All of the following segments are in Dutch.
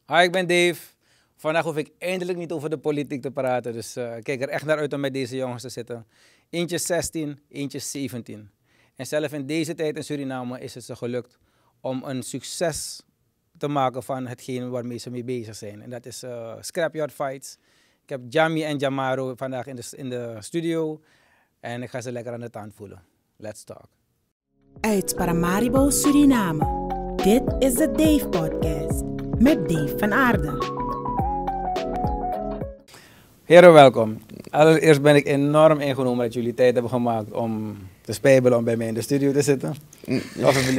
Hi, ik ben Dave. Vandaag hoef ik eindelijk niet over de politiek te praten, dus ik kijk er echt naar uit om met deze jongens te zitten. Eentje 16, eentje 17. En zelfs in deze tijd in Suriname is het ze gelukt om een succes te maken van hetgeen waarmee ze mee bezig zijn. En dat is Scrapyard Fights. Ik heb Jamie en Jamaro vandaag in de studio en ik ga ze lekker aan de tand voelen. Let's talk. Uit Paramaribo, Suriname. Dit is de Dave Podcast met Dave van Aarden. Heren, welkom. Allereerst ben ik enorm ingenomen dat jullie tijd hebben gemaakt om te spijbelen om bij mij in de studio te zitten. Of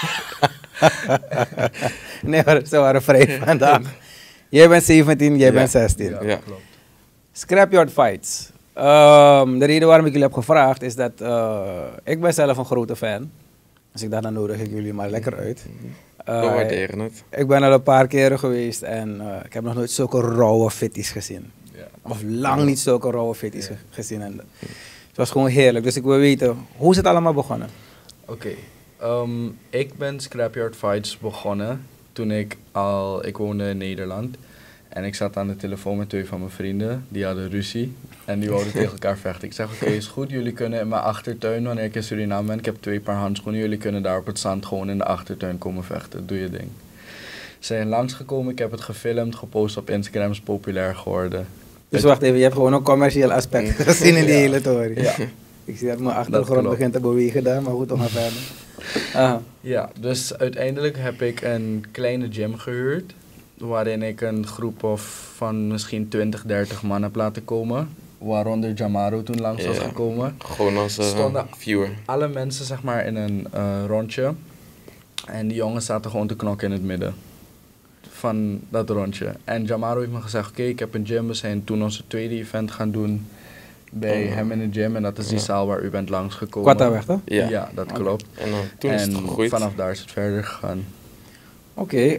nee, maar ze waren vrij vandaag. Jij bent 17, jij bent 16. Ja, klopt. Scrapyard Fights. De reden waarom ik jullie heb gevraagd is dat ik ben zelf een grote fan. Dus ik dacht, dan nodig ik jullie maar lekker uit. We waarderen het. Ik ben al een paar keren geweest en ik heb nog nooit zulke rauwe fitties gezien. Ja. Of lang niet zulke rauwe fitties gezien. En het was gewoon heerlijk. Dus ik wil weten, hoe is het allemaal begonnen? Oké, ik ben Scrapyard Fights begonnen toen ik woonde in Nederland. En ik zat aan de telefoon met 2 van mijn vrienden, die hadden ruzie. En die wilden tegen elkaar vechten. Ik zeg, oké, is goed, jullie kunnen in mijn achtertuin, wanneer ik in Suriname ben, ik heb 2 paar handschoenen, jullie kunnen daar op het zand gewoon in de achtertuin komen vechten. Doe je ding. Ze zijn langsgekomen, ik heb het gefilmd, gepost op Instagram, is populair geworden. Dus wacht even, je hebt gewoon een commercieel aspect gezien in die hele tory. Ja. Ik zie dat mijn achtergrond begint te bewegen daar, maar goed, we gaan verder. Aha. Ja, dus uiteindelijk heb ik een kleine gym gehuurd, waarin ik een groep van misschien 20, 30 man heb laten komen. Waaronder Jamaro toen langs was gekomen. Gewoon als viewer. Alle mensen zeg maar in een rondje. En die jongens zaten gewoon te knokken in het midden van dat rondje. En Jamaro heeft me gezegd, oké, ik heb een gym. We zijn toen onze tweede event gaan doen bij hem in de gym. En dat is die zaal waar u bent langsgekomen. Kwattaweg, toch? Ja, dat klopt. En toen is het gegroeid. Vanaf daar is het verder gegaan. Oké,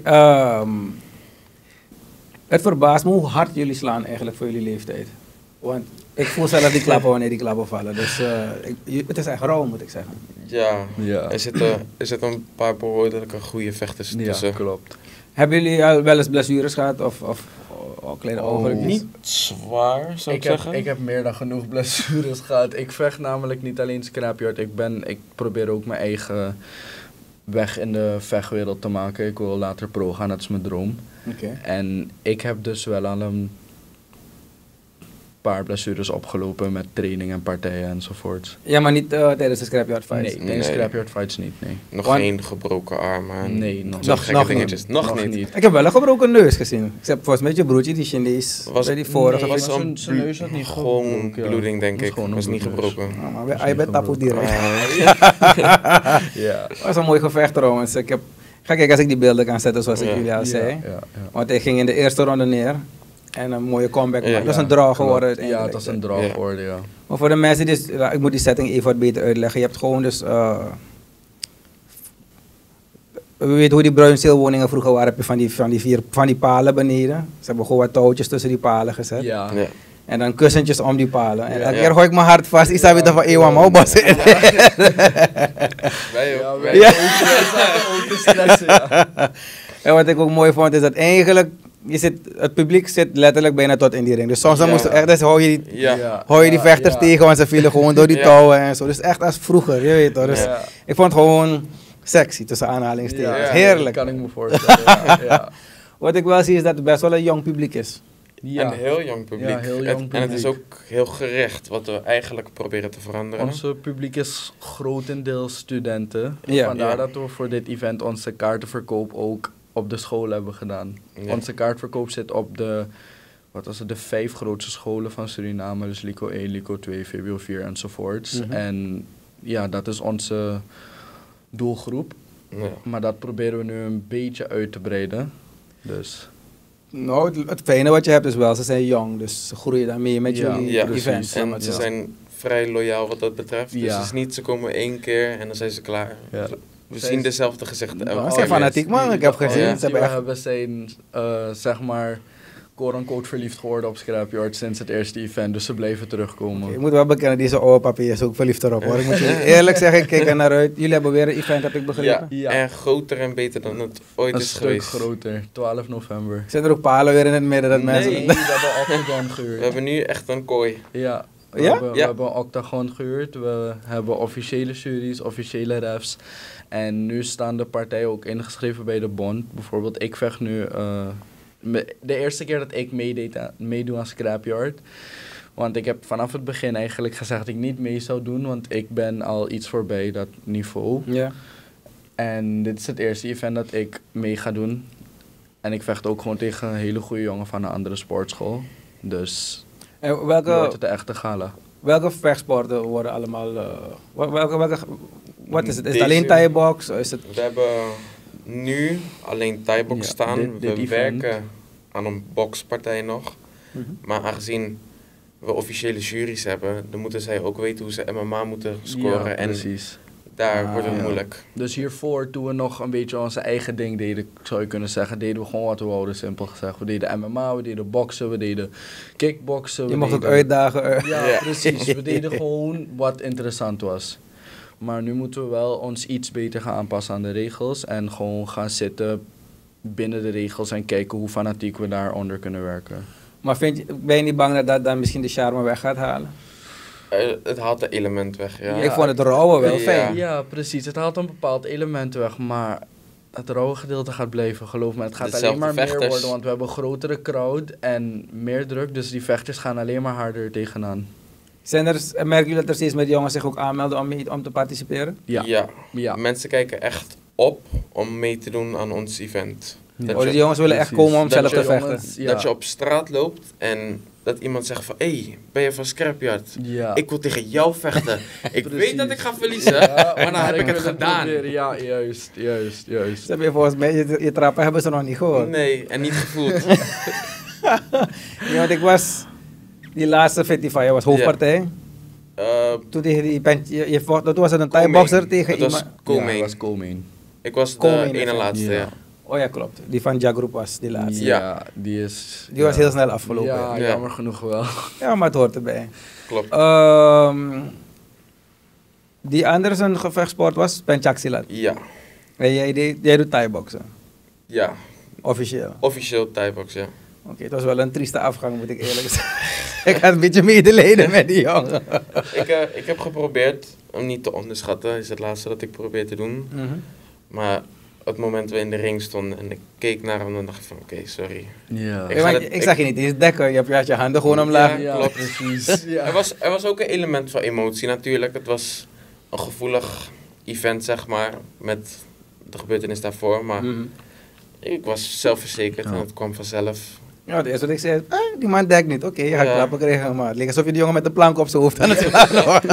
het verbaast me hoe hard jullie slaan eigenlijk voor jullie leeftijd. Want ik voel zelf die klappen wanneer die klappen vallen. Dus het is echt rauw, moet ik zeggen. Ja, Ja. Er zitten een paar behoorlijke goede vechters tussen. Ja, klopt. Hebben jullie al wel eens blessures gehad of kleine ogen? Niet zwaar, zou ik zeggen. Ik heb meer dan genoeg blessures gehad. Ik vecht namelijk niet alleen Scrapyard. Ik probeer ook mijn eigen weg in de vechtwereld te maken. Ik wil later pro gaan, dat is mijn droom. Oké. En ik heb dus wel al een paar blessures opgelopen met training en partijen enzovoorts. Ja, maar niet tijdens de Scrapyard Fights? Nee, tijdens Scrapyard Fights niet, nee. Nog Want- geen gebroken arm. Nee, nog zo'n niet. gekke Nog dingetjes. Nog niet. Ik heb wel een gebroken neus gezien. Ik heb volgens mij je broertje, die Chinees, bij die vorige. Nee, was zijn neus had niet gewoon gebroken, ja. bloeding, denk Was ik. gewoon een Was niet bloedneus. gebroken. Oh, maar je bent tapoe direct. Ja. Dat was een mooi gevecht trouwens. Ik ga kijken als ik die beelden kan zetten zoals ik jullie al zei. Ja. Want hij ging in de eerste ronde neer. En een mooie comeback. Ja. Dat was een draw geworden Ja, uiteindelijk. het was een draw geworden, ja. Maar voor de mensen, die, ik moet die setting even wat beter uitleggen. Je hebt gewoon dus... we weten hoe die bruinzeelwoningen vroeger waren. Heb je van die palen beneden. Ze hebben gewoon wat touwtjes tussen die palen gezet. Ja. Ja. En dan kussentjes om die palen. En elke Ja. keer gooi ik mijn hart vast. Is dat weer van Ewa Maubas? Wij ook. Ja, wij wij ook. zaten ook te stressen, ja. En wat ik ook mooi vond is dat eigenlijk... het publiek zit letterlijk bijna tot in die ring. Dus soms dan Ja. moest echt, dus hou je die vechters ja. tegen, want ze vielen gewoon door die Ja. touwen en zo. Dus echt als vroeger, je weet toch. Dus Ja. ik vond het gewoon sexy, tussen aanhalingstekens. Ja, Heerlijk. Dat kan ik me voorstellen, ja. Wat ik wel zie is dat het best wel een jong publiek is. Ja. En heel jong publiek. Ja, heel jong En het is publiek. ook heel gerecht wat we eigenlijk proberen te veranderen. Onze publiek is grotendeels studenten. Ja. Vandaar Ja. dat we voor dit event onze kaartenverkoop ook op de school hebben gedaan. Ja. Onze kaartverkoop zit op de 5 grootste scholen van Suriname. Dus LICO 1, LICO 2, VWO 4 enzovoorts. Mhm. En ja, dat is onze doelgroep. Ja. Maar dat proberen we nu een beetje uit te breiden. Dus Nou, het fijne wat je hebt is wel, ze zijn jong, dus ze groeien dan mee met Ja, jullie ja, events. precies. zeg maar En ze zo. zijn vrij loyaal wat dat betreft. Dus Ja. het is niet, ze komen 1 keer en dan zijn ze klaar. ja. We zien dezelfde gezichten elke Ze keer zijn weer. fanatiek man, ik heb gezien. ja. Ze hebben echt... hebben zijn, zeg maar, quote-unquote verliefd geworden op Scrapyard sinds het eerste event. Dus ze bleven terugkomen. Ik moet wel bekennen, deze oude papier is ook verliefd erop hoor. Ik moet je eerlijk zeggen, ik kijk er naar uit. Jullie hebben weer een event, heb ik begrepen. Ja, en groter en beter dan het ooit Een is stuk geweest. groter. 12 november. Zijn er ook palen weer in het midden dat mensen... Nee, we hebben Octagon gehuurd. We hebben nu echt een kooi. Ja. We Ja? hebben een Octagon gehuurd. We hebben officiële juries, officiële refs. En nu staan de partijen ook ingeschreven bij de bond. Bijvoorbeeld, ik vecht nu... de eerste keer dat ik meedoe aan Scrapyard. Want ik heb vanaf het begin eigenlijk gezegd dat ik niet mee zou doen. Want ik ben al iets voorbij dat niveau. Ja. En dit is het eerste event dat ik mee ga doen. En ik vecht ook gewoon tegen een hele goede jongen van een andere sportschool. Dus En nu wordt welke, het de echte gala. welke vechtsporten worden allemaal... wat is het? Is het Deze- alleen Thai-box? Is het... We hebben nu alleen Thai-box Ja, staan. dit We event. werken aan een boxpartij nog. Maar aangezien we officiële juries hebben, dan moeten zij ook weten hoe ze MMA moeten scoren. Ja, en precies. daar Ah, wordt het ja. moeilijk. Dus hiervoor, toen we nog een beetje onze eigen ding deden, zou je kunnen zeggen, deden we gewoon wat we wouden, simpel gezegd. We deden MMA, we deden boksen, we deden kickboksen. Je we mocht ook deden- uitdagen. Ja, Ja. precies. We deden gewoon wat interessant was. Maar nu moeten we wel ons iets beter gaan aanpassen aan de regels en gewoon gaan zitten binnen de regels en kijken hoe fanatiek we daaronder kunnen werken. Maar ben je niet bang dat dat dan misschien de charme weg gaat halen? Het haalt het element weg, ja. Ik vond het rauwe wel Ja. fijn. Ja, precies. Het haalt een bepaald element weg, maar het rauwe gedeelte gaat blijven, geloof me. Het gaat Dezelfde alleen maar meer vechters. worden, want we hebben een grotere crowd en meer druk, dus die vechters gaan alleen maar harder tegenaan. Merken jullie dat er steeds meer jongens zich ook aanmelden om te participeren? Ja. Mensen kijken echt op om mee te doen aan ons event. Ja. Dat Oh, je- die jongens willen echt Precies. komen om Dat zelf te je vechten. jongens- Ja. Dat je op straat loopt en dat iemand zegt van... Hé, ben je van Scrapyard? Ja. Ik wil tegen jou vechten. Ik Precies. weet dat ik ga verliezen, maar dan heb ik het wil gedaan. proberen. Ja, juist. Ze hebben volgens mij, je trappen hebben ze nog niet gehoord. Nee, en niet gevoeld. Ja, want ik was, die laatste Fittify was hoofdpartij. Toen tegen die, je vocht, toen was het een Thai-boxer tegen Het was iemand. Ja, co-main. dat was co-main. Ik was de Co-main ene event. laatste, ja. Oh ja, klopt. Die van Jagroep was die laatste. Ja. Die is... Die was heel snel afgelopen. Ja, Ja. jammer genoeg wel. Ja, maar het hoort erbij. Klopt. Die andere zijn gevechtsport was Penchaksilat. Ja, En jij doet Thai-boxen, ja. officieel. Officieel Thai-box, ja. Oké, het was wel een trieste afgang, moet ik eerlijk zeggen. Ik had een beetje medelijden met die jongen. Ik heb geprobeerd hem niet te onderschatten. Is het laatste dat ik probeer te doen. Maar het moment dat we in de ring stonden en ik keek naar hem, dan dacht ik van oké, sorry. Ja. Ik ga Ik, het- zag je niet eens dekken, je had je handen gewoon omlaag. Ja, klopt. precies. Ja. Er was ook een element van emotie natuurlijk. Het was een gevoelig event, zeg maar, met de gebeurtenis daarvoor. Maar Mhm. ik was zelfverzekerd en Ja. het kwam vanzelf. Ja, het eerste wat ik zei, die man dekt niet. Oké, je gaat Ja. klappen krijgen, maar het leek alsof je die jongen met de plank op zijn hoofd aan het slaan was.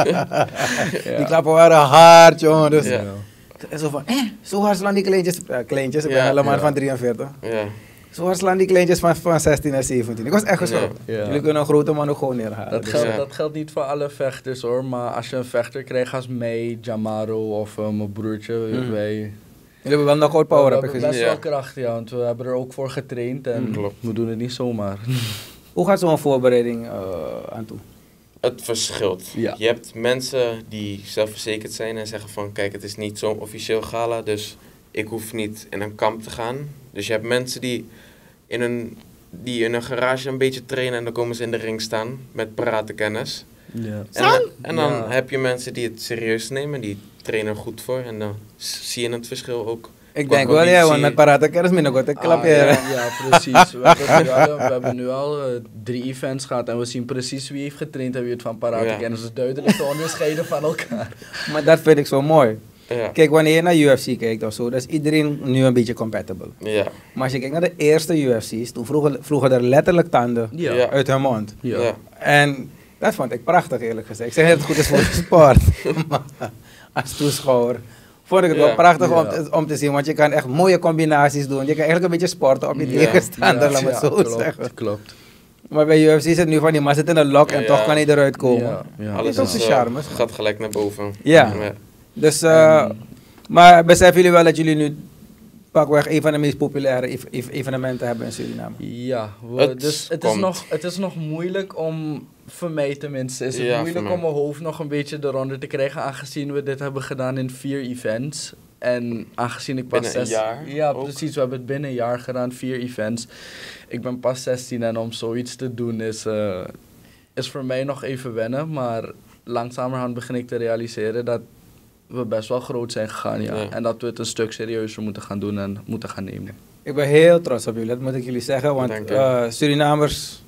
Die klappen waren hard, jongen. Dus Ja. en zo van, zo hard slaan die kleintjes. Kleintjes, ik ben Ja, helemaal ja. van 43. Ja, Zo hard slaan die kleintjes van 16 en 17. Ik was echt geschrokken. Ja. Jullie kunnen een grote man ook gewoon neerhalen. Dat Dus- geldt, ja. dat geldt niet voor alle vechters hoor, maar als je een vechter krijgt als mij, Jamaro of mijn broertje, Mhm. wij... Jullie hebben wel knockout power, we heb ik hebben gezien. best Ja. wel kracht, ja, want we hebben er ook voor getraind en Klopt. we doen het niet zomaar. Hoe gaat zo'n voorbereiding aan toe? het verschilt. Ja. Je hebt mensen die zelfverzekerd zijn en zeggen van kijk, het is niet zo'n officieel gala, dus ik hoef niet in een kamp te gaan. Dus je hebt mensen die in een garage een beetje trainen en dan komen ze in de ring staan met parate kennis. Ja. En dan Ja. heb je mensen die het serieus nemen, die trainen er goed voor en dan zie je het verschil ook. Ik Qua denk wel, ja, want conditie. met parate kennis minder goed. Ik klap je. Ja, precies. We hebben nu al 3 events gehad en we zien precies wie heeft getraind en wie het van parate Ja. kennis. Dus duidelijk te onderscheiden van elkaar. Maar dat vind ik zo mooi. Ja. Kijk, wanneer je naar UFC kijkt of zo, dan is iedereen nu een beetje compatible. Ja. Maar als je kijkt naar de eerste UFC's, toen vlogen er letterlijk tanden Ja. uit hun mond. Ja. Ja. En dat vond ik prachtig, eerlijk gezegd. Ik zeg niet dat het goed is voor de sport, maar als toeschouwer vond ik het wel Ja. prachtig Ja. om te zien. Want je kan echt mooie combinaties doen. Je kan eigenlijk een beetje sporten op je Ja. tegenstander, laat me het zo klopt, zeggen. klopt. Maar bij UFC is het nu van, die man zit in een lock en Ja. toch kan hij eruit komen. Ja, ja. Alles is ook is, zijn charme. gaat gelijk naar boven. Ja. Dus, maar beseffen jullie wel dat jullie nu pakweg een van de meest populaire evenementen hebben in Suriname. Ja, dus het is nog moeilijk om, voor mij tenminste, is het moeilijk om mijn hoofd nog een beetje eronder te krijgen, aangezien we dit hebben gedaan in 4 events. En aangezien ik pas binnen een jaar? Ja, ook? precies. We hebben het binnen een jaar gedaan, 4 events. Ik ben pas 16 en om zoiets te doen is voor mij nog even wennen. Maar langzamerhand begin ik te realiseren dat we best wel groot zijn gegaan, ja. En dat we het een stuk serieuzer moeten gaan doen en moeten gaan nemen. Ik ben heel trots op jullie, dat moet ik jullie zeggen. Want Surinamers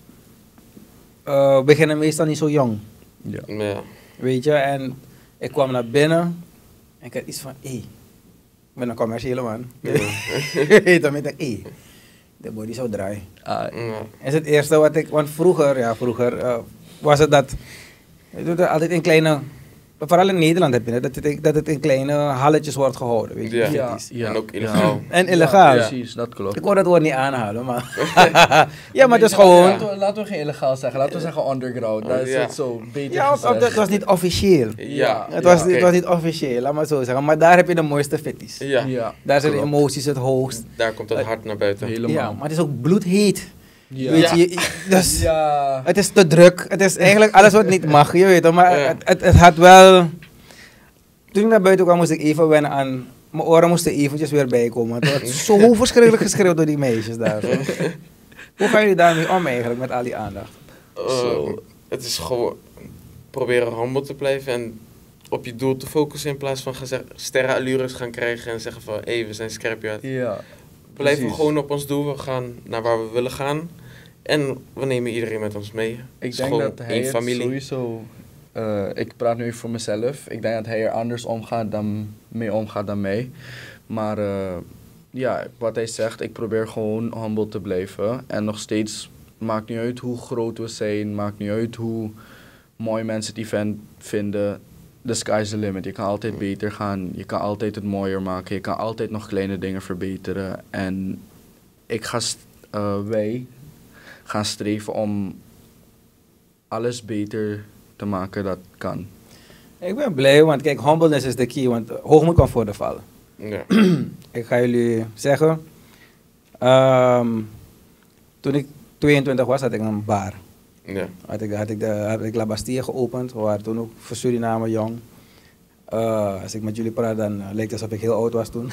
beginnen meestal niet zo jong. Ja. Weet je, en ik kwam naar binnen en ik had iets van, ik ben een commerciële man. Dan denk ik, de body zou draaien. Is het eerste wat ik, want vroeger was het dat, je doet er altijd in kleine, vooral in Nederland heb je het, dat het in kleine halletjes wordt gehouden. Weet je, en ook illegaal. En illegaal. Ja, precies, dat klopt. Ik hoor dat woord niet aanhalen, maar... ja, maar het is gewoon... Laten we geen illegaal zeggen, laten we zeggen underground. Dat is het zo beter gezegd. Het was niet officieel. Het was niet officieel, laat maar zo zeggen. Maar daar heb je de mooiste fitties. Daar zijn de emoties het hoogst. Daar komt het hart naar buiten. Helemaal. Ja, maar het is ook bloedheet. Ja. Weet je, dus het is te druk. Het is eigenlijk alles wat niet mag, je weet het. Maar het had wel... Toen ik naar buiten kwam, moest ik even wennen aan... Mijn oren moesten eventjes weer bijkomen. Het werd zo verschrikkelijk geschreeuwd door die meisjes daar. Zo. Hoe gaan jullie daarmee om eigenlijk, met al die aandacht? Het is gewoon proberen humble te blijven en op je doel te focussen in plaats van sterrenallures gaan krijgen en zeggen van, we zijn Scrapyard. Ja. We blijven gewoon op ons doel, we gaan naar waar we willen gaan en we nemen iedereen met ons mee. Ik denk dat hij het sowieso, ik praat nu even voor mezelf, ik denk dat hij er anders omgaat dan mij. Maar wat hij zegt, ik probeer gewoon humble te blijven en nog steeds, maakt niet uit hoe groot we zijn, maakt niet uit hoe mooi mensen het event vinden. The sky's the limit. Je kan altijd beter gaan. Je kan altijd het mooier maken. Je kan altijd nog kleine dingen verbeteren. En wij gaan streven om alles beter te maken dat kan. Ik ben blij, want kijk, humbleness is de key. Want hoogmoed kan voor de vallen. Ja. Ik ga jullie zeggen. Toen ik 22 was, had ik een bar. Ja. Had ik La Bastille geopend. We waren toen ook voor Suriname jong. Als ik met jullie praat, dan lijkt het alsof ik heel oud was toen.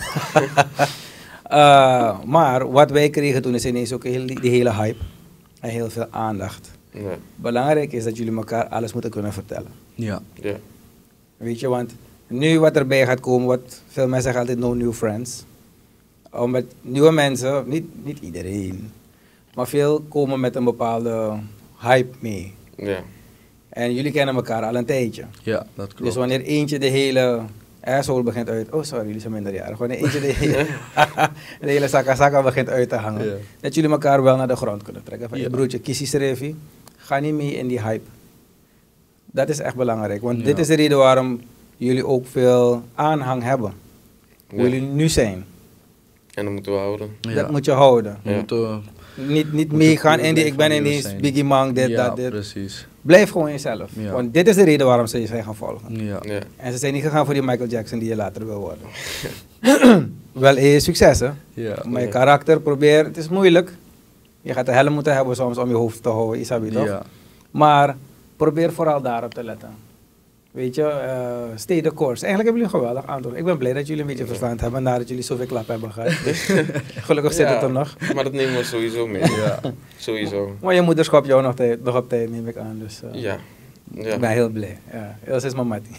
Maar wat wij kregen toen is ineens ook die hele hype. En heel veel aandacht. Ja. Belangrijk is dat jullie elkaar alles moeten kunnen vertellen. Ja. Weet je, want nu wat erbij gaat komen, wat veel mensen zeggen altijd no new friends. Met nieuwe mensen, niet iedereen, maar veel komen met een bepaalde hype mee. Ja. En jullie kennen elkaar al een tijdje. Ja, dat klopt. Dus wanneer eentje de hele asshole begint uit... Oh, sorry, jullie zijn minderjarig. Wanneer eentje de hele saka begint uit te hangen. Yeah. Dat jullie elkaar wel naar de grond kunnen trekken. Van, broertje, kies Revi. Ga niet mee in die hype. Dat is echt belangrijk. Want dit is de reden waarom jullie ook veel aanhang hebben. Hoe jullie nu zijn. En dat moeten we houden. Dat moet je houden. Ja. Niet meegaan in die, ik ben ineens Biggie Mang, dit, dat, dit. Precies. Blijf gewoon jezelf. Ja. Want dit is de reden waarom ze je zijn gaan volgen. Ja. En ze zijn niet gegaan voor die Michael Jackson die je later wil worden. Wel succes, hè? Ja. Maar je karakter, probeer, het is moeilijk. Je gaat de helm moeten hebben soms om je hoofd te houden, Isabi, toch? Ja. Maar probeer vooral daarop te letten. Weet je, stay the course. Eigenlijk hebben jullie een geweldig antwoord. Ik ben blij dat jullie een beetje verstand hebben nadat jullie zoveel klap hebben gehad. Gelukkig zit het er nog. Maar dat nemen we sowieso mee. Ja. Sowieso. Maar je moeder schopt jou nog op tijd, neem ik aan. Dus, ja. Ik ben heel blij. Ja, dat is mijn mattie.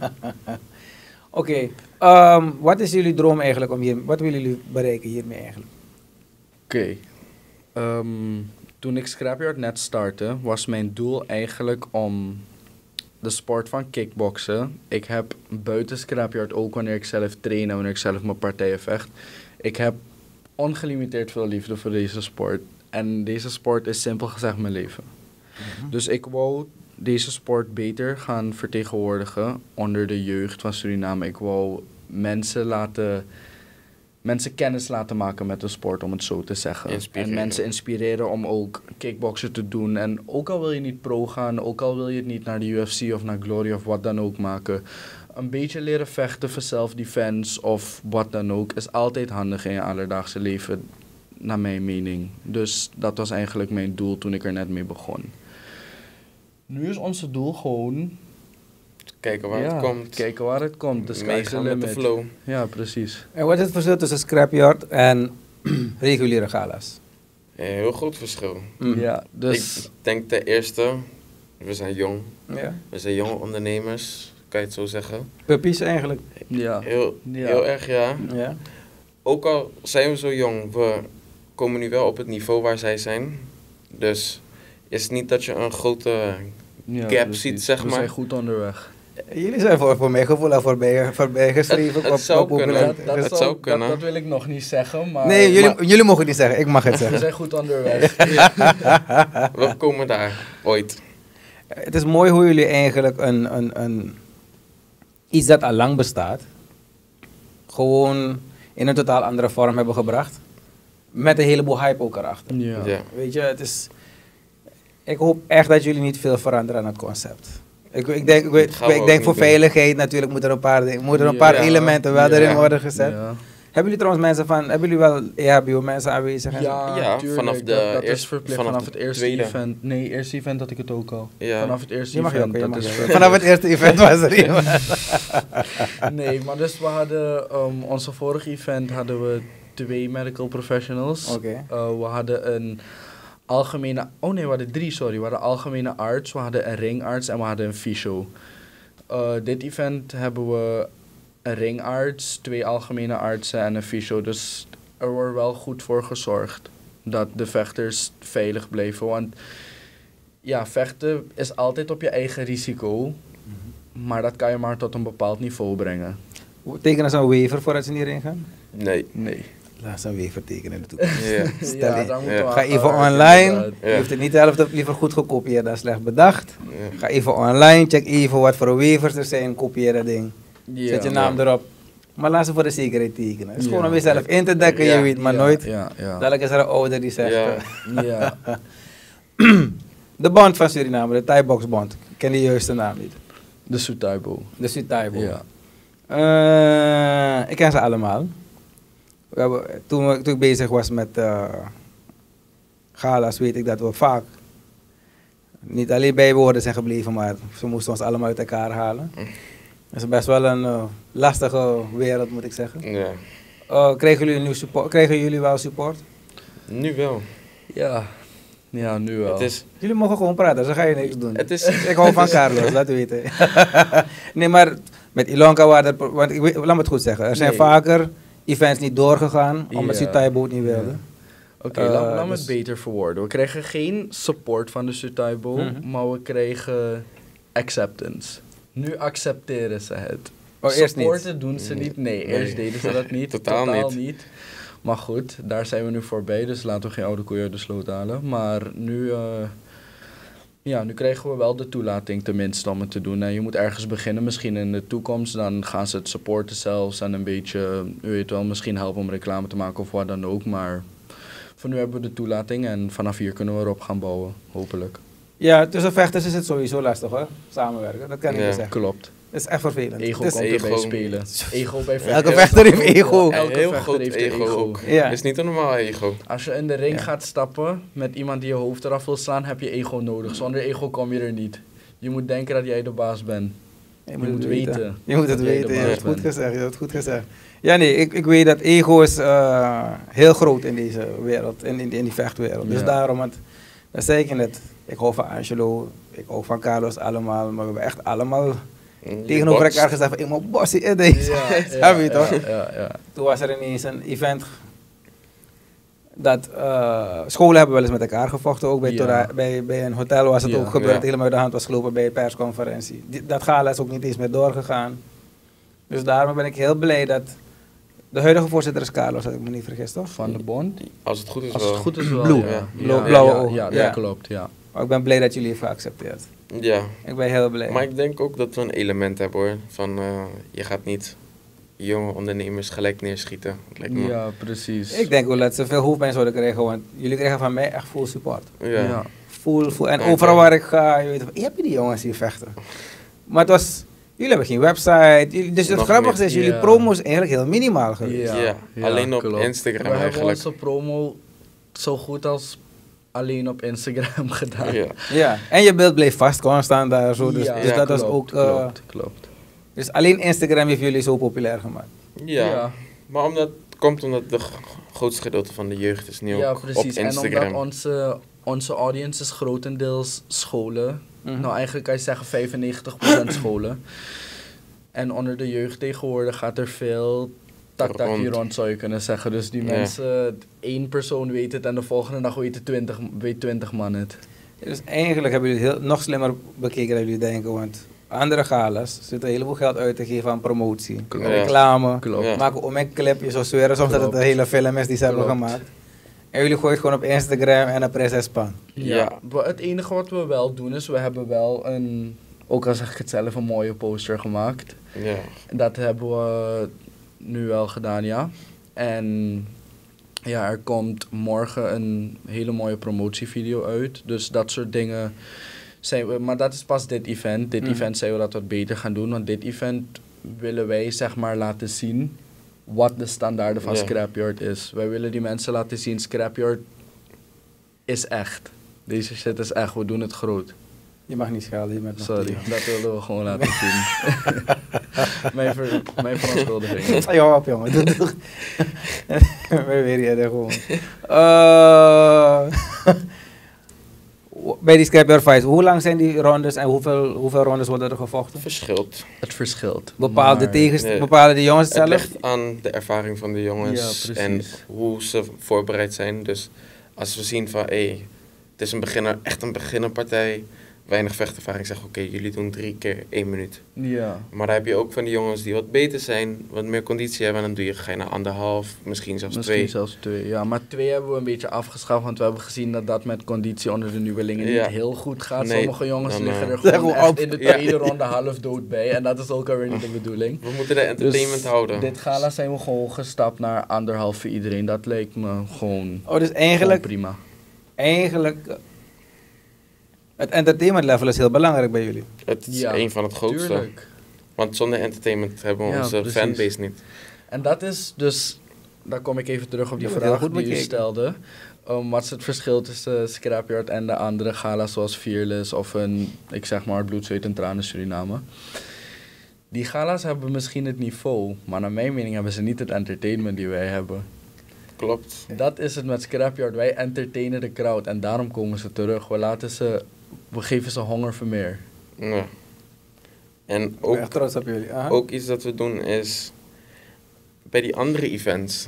Oké, wat is jullie droom eigenlijk om hier, wat willen jullie bereiken hiermee eigenlijk? Oké. Toen ik Scrapyard net startte, was mijn doel eigenlijk om de sport van kickboksen. Ik heb buiten Scrapyard ook wanneer ik zelf train en wanneer ik zelf mijn partijen vecht. Ik heb ongelimiteerd veel liefde voor deze sport. En deze sport is simpel gezegd mijn leven. Mm-hmm. Dus ik wou deze sport beter gaan vertegenwoordigen onder de jeugd van Suriname. Ik wou mensen kennis laten maken met de sport, om het zo te zeggen. En mensen inspireren om ook kickboksen te doen. En ook al wil je niet pro gaan, ook al wil je het niet naar de UFC of naar Glory of wat dan ook maken. een beetje leren vechten voor self-defense of wat dan ook is altijd handig in je alledaagse leven, naar mijn mening. Dus dat was eigenlijk mijn doel toen ik er net mee begon. Nu is onze doel gewoon... Kijken waar het komt. Kijken waar het komt. De sky's the Meegaan met de limit. flow. Ja, precies. En wat is het verschil tussen scrapyard en reguliere gala's? Heel groot verschil. Ja, dus... Ik denk ten eerste, we zijn jong. Ja. We zijn jonge ondernemers, kan je het zo zeggen. Puppies eigenlijk. Ja. Heel erg, ja. Ja. Ook al zijn we zo jong, we komen nu wel op het niveau waar zij zijn. Dus is het niet dat je een grote gap precies. ziet, zeg We maar. zijn goed onderweg. Jullie zijn voor mijn gevoel al voorbij geschreven. Het zou kunnen. populariteit. Dat zou kunnen. Dat wil ik nog niet zeggen, maar... Nee, jullie mogen het niet zeggen. Ik mag het We zeggen. zijn goed onderweg. We komen daar, ooit. Het is mooi hoe jullie eigenlijk iets dat al lang bestaat, gewoon in een totaal andere vorm hebben gebracht. Met een heleboel hype ook erachter. Ja. Ja. Weet je, het is... Ik hoop echt dat jullie niet veel veranderen aan het concept. Ik denk gaan we ook voor niet doen. veiligheid natuurlijk moeten er een paar Ja. elementen wel Ja. erin worden gezet. Ja. Hebben jullie trouwens mensen hebben jullie wel EHBO mensen aanwezig? en zo? Ja, tuurlijk. vanaf de dat is eerste- verplicht vanaf vanaf de het eerste tweede. event. Nee, eerste event had ik het ook al. Ja. Vanaf het eerste Je mag event. ook, je dat mag is ook. verplicht. Vanaf het eerste event was er iemand. Nee, maar dus we hadden onze vorige event hadden we 2 medical professionals. Oké. We hadden een algemene... Oh nee, we hadden 3, sorry. We hadden algemene arts, we hadden een ringarts en we hadden een fysio. Dit event hebben we een ringarts, 2 algemene artsen en een fysio. Dus er wordt wel goed voor gezorgd dat de vechters veilig bleven. Want ja, vechten is altijd op je eigen risico. Maar dat kan je maar tot een bepaald niveau brengen. Tekenen ze een waiver voordat ze niet erin gaan? Nee. Nee. Laat ze een waiver tekenen in de toekomst. Ja. Stel in. daar moeten Ja. we Ga aan even werken, online. inderdaad. Je hoeft het niet de helft liever goed gekopieerd dan slecht bedacht. Ja. Ga even online, check even wat voor waivers er zijn, kopieer dat ding. Ja. Zet je naam erop. Maar laat ze voor de zekerheid tekenen. Het is Ja. gewoon om jezelf in te dekken, Ja. je weet maar Ja, nooit. Ja, ja. Dadelijk is er een ouder die zegt... Ja. Ja. De bond van Suriname, de Thai Box Bond. Ik ken de juiste naam niet. De Sutaibo. De Sutai Bond. Ja. Ik ken ze allemaal. Toen ik bezig was met gala's, weet ik dat we vaak niet alleen bijbehoorden zijn gebleven, maar ze moesten ons allemaal uit elkaar halen. Het is best wel een lastige wereld, moet ik zeggen. Ja. Kregen jullie wel support? Nu wel. Ja. Ja, nu wel. Het is, Jullie mogen gewoon praten, zo ga je niks doen. het is, Ik hou van Carlos, laat weten. Nee, maar met Ilonka waren er... Want laat me het goed zeggen. Er zijn Nee. vaker events niet doorgegaan, omdat Ja. Sutai niet wilde. Oké, laat me dus- het beter verwoorden. We kregen geen support van de Sutaibo, Mhm. maar we kregen acceptance. Nu accepteren ze het. Oh, eerst niet. Supporten doen ze niet. Nee, eerst deden ze dat niet. Totaal niet. Maar goed, daar zijn we nu voorbij, dus laten we geen oude koeien uit de sloot halen. Maar nu, nu krijgen we wel de toelating tenminste om het te doen. En je moet ergens beginnen, misschien in de toekomst. Dan gaan ze het supporten zelfs en een beetje, u weet wel, misschien helpen om reclame te maken of wat dan ook. Maar voor nu hebben we de toelating en vanaf hier kunnen we erop gaan bouwen, hopelijk. Ja, tussen vechters is het sowieso lastig hoor, samenwerken. Dat kan ik Ja. wel zeggen. Klopt. Het is echt vervelend. Ego Het is- komt erbij ego. spelen. Ego bij vechten. Elke vechter heeft ego. Elke heel vechter groot heeft ego, ego. ook. Ja. Het is niet een normaal ego. Als je in de ring Ja. gaat stappen met iemand die je hoofd eraf wil slaan, heb je ego nodig. Zonder ego kom je er niet. Je moet denken dat jij de baas bent. Je moet het weten Je moet het dat jij de weten, je baas hebt het goed bent. gezegd, je hebt het goed gezegd. Ja nee, ik weet dat ego is heel groot in deze wereld, in die vechtwereld. Dus Ja. daarom, want, dat zei ik je net, ik hou van Angelo, ik hou van Carlos allemaal, maar we hebben echt allemaal tegenover Boxt. elkaar gezegd van, ik moet bossie in deze. Snap je toch? Ja. Toen was er ineens een event dat scholen hebben wel eens met elkaar gevochten. Ook bij, Ja. bij een hotel was het Ja. ook gebeurd. Ja. Helemaal uit de hand was gelopen bij een persconferentie. Dat gala is ook niet eens meer doorgegaan. Dus daarom ben ik heel blij dat de huidige voorzitter is Carlos, als ik me niet vergis, toch? Van de bond? Als het goed is Als wel. het goed is wel, Blue. ja. Blauwe ja, ogen. ja, dat Ja. klopt, ja. Maar ik ben blij dat jullie het geaccepteerd. Ja. Ik ben heel blij. Maar ik denk ook dat we een element hebben hoor. Van je gaat niet jonge ondernemers gelijk neerschieten. Lijkt me. Ja, precies. Ik denk wel dat ze veel hoofdpijn zouden krijgen, want jullie krijgen van mij echt full support. Ja. Full. En Ja, overal ja. waar ik ga, je weet, heb je die jongens hier vechten? Maar het was, Jullie hebben geen website. Dus het Nog grappigste is, niet, jullie ja. promo is eigenlijk heel minimaal geweest. Ja, alleen op klopt. Instagram We hebben eigenlijk. onze promo zo goed als alleen op Instagram gedaan. Ja. Ja, en je beeld bleef vast constant daar zo. Dus, Ja, dus dat was klopt, ook... klopt. Dus alleen Instagram heeft jullie zo populair gemaakt. Ja, maar omdat het grootste gedeelte van de jeugd is nu Ja, ook precies. op En Instagram. omdat onze audience is grotendeels scholen. Mhm. Nou, eigenlijk kan je zeggen 95% scholen. En onder de jeugd tegenwoordig gaat er veel tak hier rond, zou je kunnen zeggen. Dus die Ja. mensen, één persoon weet het en de volgende dag weet 20 man het. Dus eigenlijk hebben jullie het nog slimmer bekeken dan jullie denken. Want andere galas zitten een heleboel geld uit te geven aan promotie. Klopt. Reclame. Klopt. Ja. Maken om een clip. Je zou zweren soms dat het een hele film is die ze hebben Klopt. gemaakt. En jullie gooien het gewoon op Instagram en een pres en span. Ja. Het enige wat we wel doen is, we hebben wel ook al zeg ik het zelf, een mooie poster gemaakt. Ja. En dat hebben we nu wel gedaan, ja. En ja, er komt morgen een hele mooie promotievideo uit. Dus dat soort dingen zijn we... Maar dat is pas dit event. Dit event zijn we dat wat beter gaan doen. Want dit event willen wij zeg maar laten zien wat de standaarden van Ja. Scrapyard is. Wij willen die mensen laten zien, Scrapyard is echt. Deze shit is echt, we doen het groot. Je mag niet schelden, je bent nog Sorry, te dat willen we gewoon laten zien. mijn verontschuldiging. jong. Ja, op jongen. Doe toch. Wij weer hier gewoon. Bij die Scrapyard Fights, hoe lang zijn die rondes en hoeveel rondes worden er gevochten? Verschilt. Het verschilt. Bepaalde Maar- Nee. bepalen de jongens het Het zelf? ligt aan de ervaring van de jongens Ja, en precies. hoe ze voorbereid zijn. Dus als we zien van, het is echt een beginnerpartij, weinig vechtervaring, zeg oké, jullie doen 3 keer 1 minuut. Ja. Maar dan heb je ook van die jongens die wat beter zijn, wat meer conditie hebben, en dan ga je naar 1,5, misschien zelfs 2. Misschien zelfs 2. Ja, maar 2 hebben we een beetje afgeschaft, want we hebben gezien dat dat met conditie onder de nieuwelingen Ja. niet heel goed gaat. Nee, Sommige jongens dan, liggen er Zeggen gewoon we echt op. in de Ja. tweede ronde half dood bij. En dat is ook alweer niet de bedoeling. We moeten de entertainment Dus houden. dit gala zijn we gewoon gestapt naar 1,5 voor iedereen. Dat leek me gewoon, Oh, dus gewoon eigenlijk prima. het entertainment level is heel belangrijk bij jullie. Het is Ja, een van het grootste. Tuurlijk. Want zonder entertainment hebben we Ja, onze precies. fanbase niet. En dat is dus, daar kom ik even terug op die Ja, heel vraag goed die u bekeken. stelde. Wat is het verschil tussen Scrapyard en de andere gala's zoals Fearless of ik zeg maar, Bloed, Zweet en Tranen Suriname? Die gala's hebben misschien het niveau, maar naar mijn mening hebben ze niet het entertainment die wij hebben. Klopt. Dat is het met Scrapyard, wij entertainen de crowd en daarom komen ze terug. We geven ze honger voor meer. Ja. En Ik ben ook, echt trots op jullie. Aha. ook iets dat we doen is, bij die andere events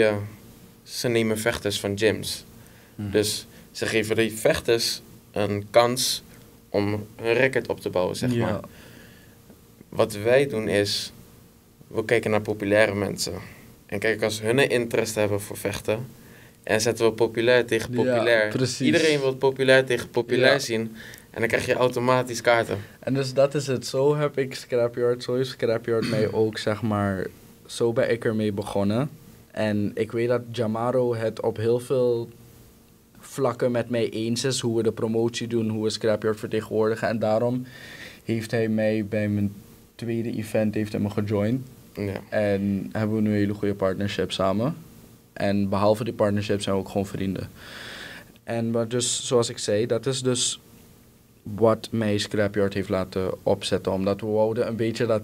ze nemen vechters van gyms. Dus ze geven die vechters een kans om hun record op te bouwen, zeg maar. Wat wij doen is, we kijken naar populaire mensen. En kijk, als hun een interesse hebben voor vechten, en zetten we populair tegen Ja, populair. precies. Iedereen wil populair tegen populair Ja. zien. En dan krijg je automatisch kaarten. En dus dat is het. Zo heb ik Scrapyard, zo is Scrapyard mij ook, zeg maar, zo ben ik ermee begonnen. En ik weet dat Jamaro het op heel veel vlakken met mij eens is, hoe we de promotie doen, hoe we Scrapyard vertegenwoordigen. En daarom heeft hij mij bij mijn tweede event gejoined. Ja. En hebben we nu een hele goede partnership samen. En behalve die partnership zijn we ook gewoon vrienden. Maar dus, zoals ik zei, dat is dus wat mij Scrapyard heeft laten opzetten. Omdat we wouden een beetje dat,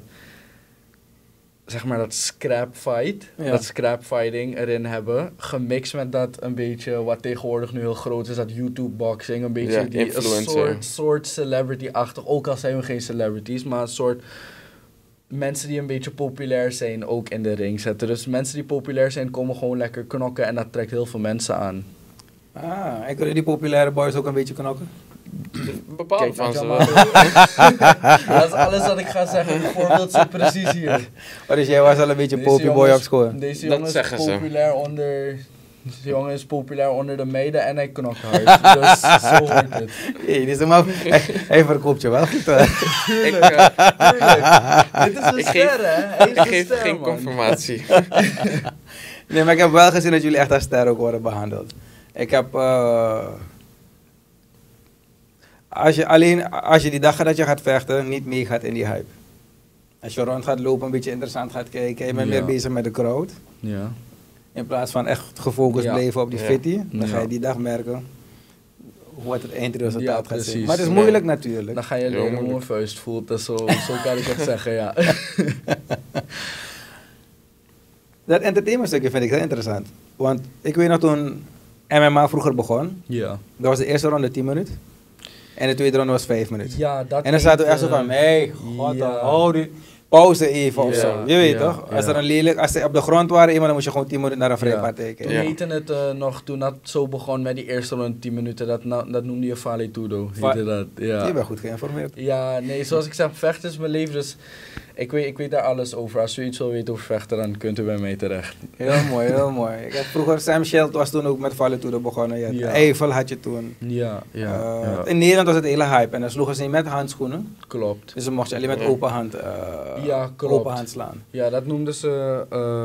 zeg maar, dat scrap fight, Ja. dat scrap fighting erin hebben. Gemixt met dat een beetje, wat tegenwoordig nu heel groot is, dat YouTube boxing. Een beetje Ja, die, influencer. een soort celebrity-achtig. Ook al zijn we geen celebrities, maar een soort mensen die een beetje populair zijn ook in de ring zetten. Dus mensen die populair zijn komen gewoon lekker knokken en dat trekt heel veel mensen aan. En kunnen die populaire boys ook een beetje knokken? Bepaalde Kijk van naar ze Jamaro. wel. Dat is alles wat ik ga zeggen. Het voorbeeld zit precies hier. Oh, dus jij was al een beetje Deze poppyboy jongen op is- school? Deze Dat jongen is zeggen ze. populair onder... Deze jongen is populair onder de meiden en hij knokt hard. Dus zo hoort het. Hey, dit is hem ook. Hij verkoopt je wel goed. Ik, Dit is een Ik geef- ster, hè? Hij is ik een geef ster, geen man. confirmatie. Nee, maar ik heb wel gezien dat jullie echt als ster ook worden behandeld. Ik heb... als je die dag dat je gaat vechten, niet meegaat in die hype. Als je rond gaat lopen, een beetje interessant gaat kijken. Je bent Ja. meer bezig met de crowd. Ja. In plaats van echt gefocust Ja. blijven op die Ja. fitty. Dan ga je Ja. die dag merken wat het Ja, eindresultaat gaat zijn. precies. Maar het is Ja. moeilijk natuurlijk. Dan ga je Heel leren hoe een moeilijk. vuist voelt. Dus zo kan ik het zeggen, ja. Dat entertainment stukje vind ik heel interessant. Want ik weet nog toen MMA vroeger begon. Ja. Dat was de eerste ronde 10 minuten. En de tweede ronde was 5 minuten. Ja, dat En dan zaten we echt zo van, hey, god, hou die pauze even of Ja, zo. Je weet ja, toch? Als ja. er een lelijk, als ze op de grond waren, iemand, dan moest je gewoon 10 minuten naar een vrijpartij Toen kijken. Ja. heette het nog, toen dat zo begon met die eerste ronde 10 minuten, dat noemde je Vale Tudo. Va- Heette dat, ja. Je bent goed geïnformeerd. Ja, nee, zoals ik zeg, vechten is mijn leven, dus ik weet daar alles over. Als u iets wil weten over vechten, dan kunt u bij mij terecht. Heel mooi, heel mooi. Ik heb vroeger, Sam Schild was toen ook met Valetudo begonnen. Ja. Ja. Eiffel had je toen. Ja, ja, In Nederland was het hele hype en dan sloegen ze niet met handschoenen. klopt. Dus dan mocht je alleen met Ja. open hand, Ja, klopt. open hand slaan. Ja, dat noemden ze,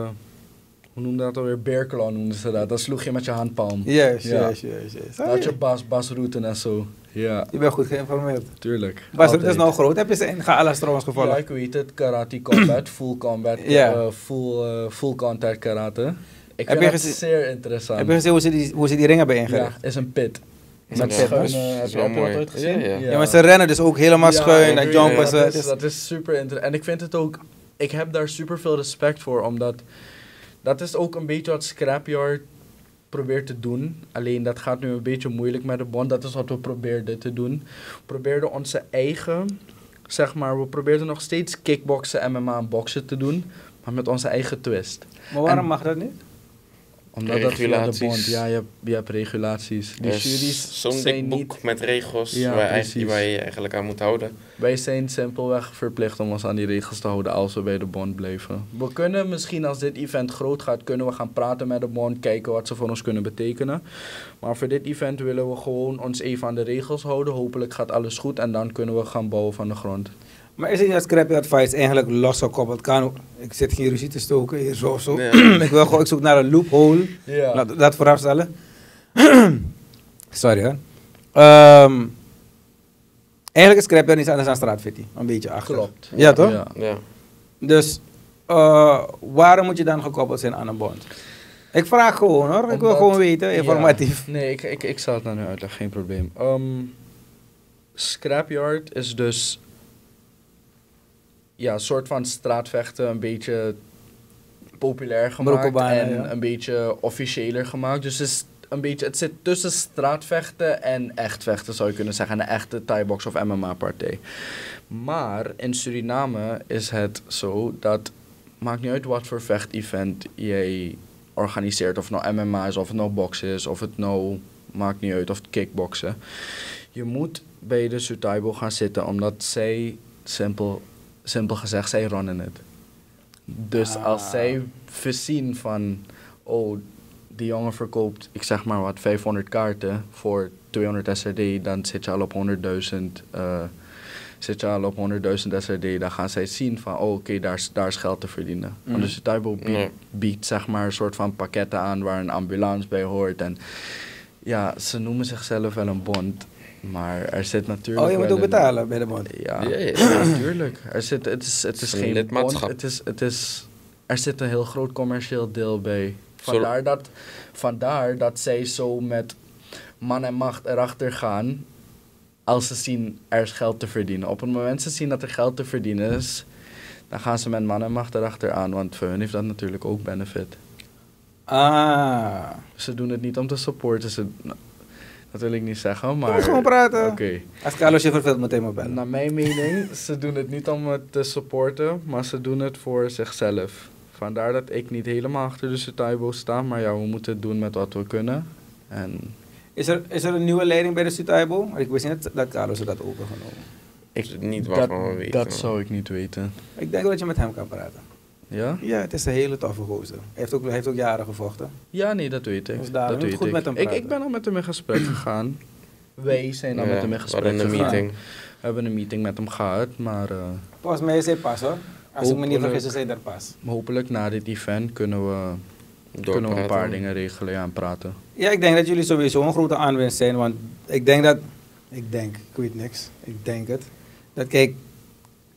hoe noemde dat alweer? Bearclaw noemden ze dat. Dat sloeg je met je handpalm. Juist, Ja. juist. Dat had je basrouten en zo. Ja, Je bent goed geïnformeerd. tuurlijk. Bas, het is Altijd. nou groot. Heb je ze in Gaala's trouwens gevolgd? Ja, ik weet het. Karate combat, full combat, Ja. full contact karate. Ik Heb vind je dat gezien- zeer interessant. Heb je gezien hoe ze die ringen hebben Ja, ingericht? is een pit. Is Met een pit, schuine, dus? heb is je wel dat mooi. ooit gezien? Ja, Ja, maar ze rennen dus ook helemaal schuin en ik jumpen weet ze. dat, Het is- dat is super interessant. En ik vind het ook, ik heb daar super veel respect voor, omdat dat is ook een beetje wat Scrapyard probeert te doen. Alleen dat gaat nu een beetje moeilijk met de bond. Dat is wat we probeerden te doen. We probeerden onze eigen, zeg maar, we probeerden nog steeds kickboksen, MMA en boksen te doen, maar met onze eigen twist. Maar waarom En- mag dat niet? Omdat dat via de Regulaties. bond, ja, je hebt regulaties. Die Er is juries zo'n zijn dik niet. boek met regels Ja, precies. waar je je eigenlijk aan moet houden. Wij zijn simpelweg verplicht om ons aan die regels te houden als we bij de bond blijven. We kunnen misschien als dit event groot gaat, kunnen we gaan praten met de bond, kijken wat ze voor ons kunnen betekenen. Maar voor dit event willen we gewoon ons even aan de regels houden. Hopelijk gaat alles goed en dan kunnen we gaan bouwen van de grond. Maar is het niet dat Scrappy Advice eigenlijk losgekoppeld kan? Ik zit geen ruzie te stoken hier zo of zo. Ja. Ik zoek naar een loophole. Ja. Laat dat vooraf stellen. Sorry hoor. Eigenlijk is Scrapyard niets anders dan straatfitty. Een beetje achter. Klopt. Ja, toch? Ja. Ja. Dus waarom moet je dan gekoppeld zijn aan een bond? Ik vraag gewoon hoor. Ik wil Omdat- gewoon weten, informatief. Ja. Nee, ik zal het nou nu uitleggen, geen probleem. Scrapyard is dus ja, een soort van straatvechten, een beetje populair gemaakt Broekelbanen, en ja. een beetje officiëler gemaakt. Dus het zit tussen straatvechten en echt vechten, zou je kunnen zeggen. Een echte Thai-box of MMA-partij. Maar in Suriname is het zo dat, maakt niet uit wat voor vechtevent jij organiseert. Of het nou MMA is, of het nou boksen is, of het nou, maakt niet uit, of het kickboksen. Je moet bij de Sutaibo gaan zitten, omdat zij, simpel gezegd, zij runnen het. Dus als zij voorzien van, oh, die jongen verkoopt, ik zeg maar wat, 500 kaarten voor 200 SRD, dan zit je al op 100.000 SRD, dan gaan zij zien van, oh, oké, daar is geld te verdienen. Mm. Want de Sutaibo Ja. biedt zeg maar een soort van pakketten aan waar een ambulance bij hoort. En ja, ze noemen zichzelf wel een bond, maar er zit natuurlijk Oh, je moet wel ook betalen bij de bond. Ja, Ja, ja. ja, natuurlijk. Het is Een geen lidmaatschap. bond, er zit een heel groot commercieel deel bij. Zo- Vandaar dat zij zo met man en macht erachter gaan als ze zien er is geld te verdienen. Op het moment ze zien dat er geld te verdienen is, dan gaan ze met man en macht erachter aan, want voor hun heeft dat natuurlijk ook benefit. Ah. Ze doen het niet om te supporten, dat wil ik niet zeggen, maar... We moeten gewoon praten. Oké. Als Carlos je verveelt, moet hij me bellen. Naar mijn mening, ze doen het niet om het te supporten, maar ze doen het voor zichzelf. Vandaar dat ik niet helemaal achter de Sutaibo sta, maar ja, we moeten het doen met wat we kunnen. En Is er een nieuwe leiding bij de Sutaibo? Ik wist niet dat Carlos het had overgenomen. Dat is niet waarvan we weten. dat zou ik niet weten. Ik denk dat je met hem kan praten. Ja? Ja, het is een hele toffe gozer. Hij heeft ook jaren gevochten. Ja, nee, dat weet ik. Dus daarom dat moet weet goed ik. met hem praten. Ik ben al met hem in gesprek gegaan. Wij zijn al Ja, met hem in we gesprek hadden een gegaan. meeting. We hebben een meeting met hem gehad, maar Volgens mij is hij pas hoor. Als ik me niet Hopelijk. vergis, is hij er pas. hopelijk na dit event kunnen we een paar dingen regelen en praten. Ja, ik denk dat jullie sowieso een grote aanwinst zijn. Want ik weet niks. Ik denk het. Dat kijk,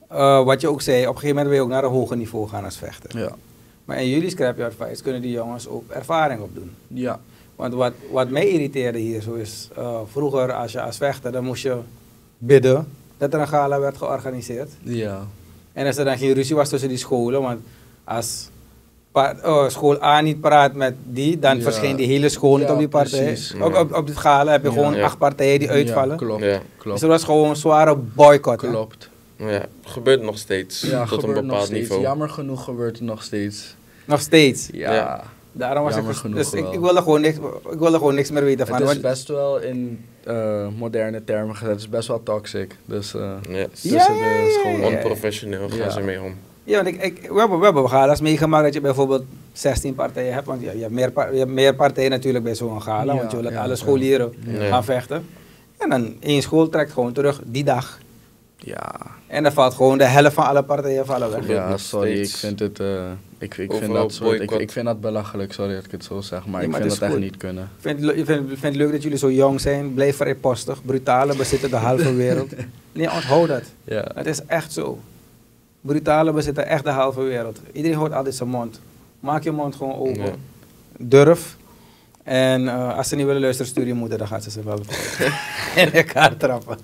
wat je ook zei, op een gegeven moment wil je ook naar een hoger niveau gaan als vechter. Ja. Maar in jullie scrapyard fights kunnen die jongens ook ervaring opdoen. Ja. Want wat mij irriteerde hier zo is, vroeger als je als vechter, dan moest je bidden dat er een gala werd georganiseerd. Ja. En als er dan geen ruzie was tussen die scholen, want als school A niet praat met die, dan Ja. verscheen die hele school niet Ja, op die partij. precies. Op dit gala heb je Ja. gewoon 8 partijen die uitvallen. Ja, klopt. Ja. Dus Klopt. er was gewoon een zware boycott. hè. Klopt. Ja, gebeurt nog steeds. Ja, tot een gebeurt nog bepaald steeds. niveau. Jammer genoeg gebeurt het nog steeds. Nog steeds. Ja. Ja. Daarom was Jammer ik genoeg dus ik wel. wilde gewoon niks meer weten van. Het is want- best wel in moderne termen gezet. Het is best wel toxic. Dus Ja. tussen Ja, de scholen. ja. Onprofessioneel gaan Ja. ze mee om. Ja, want we hebben gala's meegemaakt dat je bijvoorbeeld 16 partijen hebt. Want je hebt meer partijen natuurlijk bij zo'n gala. Ja, want je wil dat ja, alle scholieren ja. gaan vechten. En dan één school trekt gewoon terug die dag. Ja. En dan valt gewoon de helft van alle partijen vallen weg. Gebeurt Ja, nog sorry, ik steeds. vind het, ik vind Overal dat soort, boycott. ik vind dat belachelijk, sorry dat ik het zo zeg, maar Ja, ik maar vind het dat is echt goed. niet kunnen. Ik vind het leuk dat jullie zo jong zijn. Blijf vrijpostig. Brutale bezitten de halve wereld. Nee, onthoud dat. Ja. Het is echt zo. Brutale bezitten echt de halve wereld. Iedereen hoort altijd zijn mond. Maak je mond gewoon open. Ja. Durf. En als ze niet willen luisteren, stuur je moeder, dan gaat ze wel in elkaar trappen.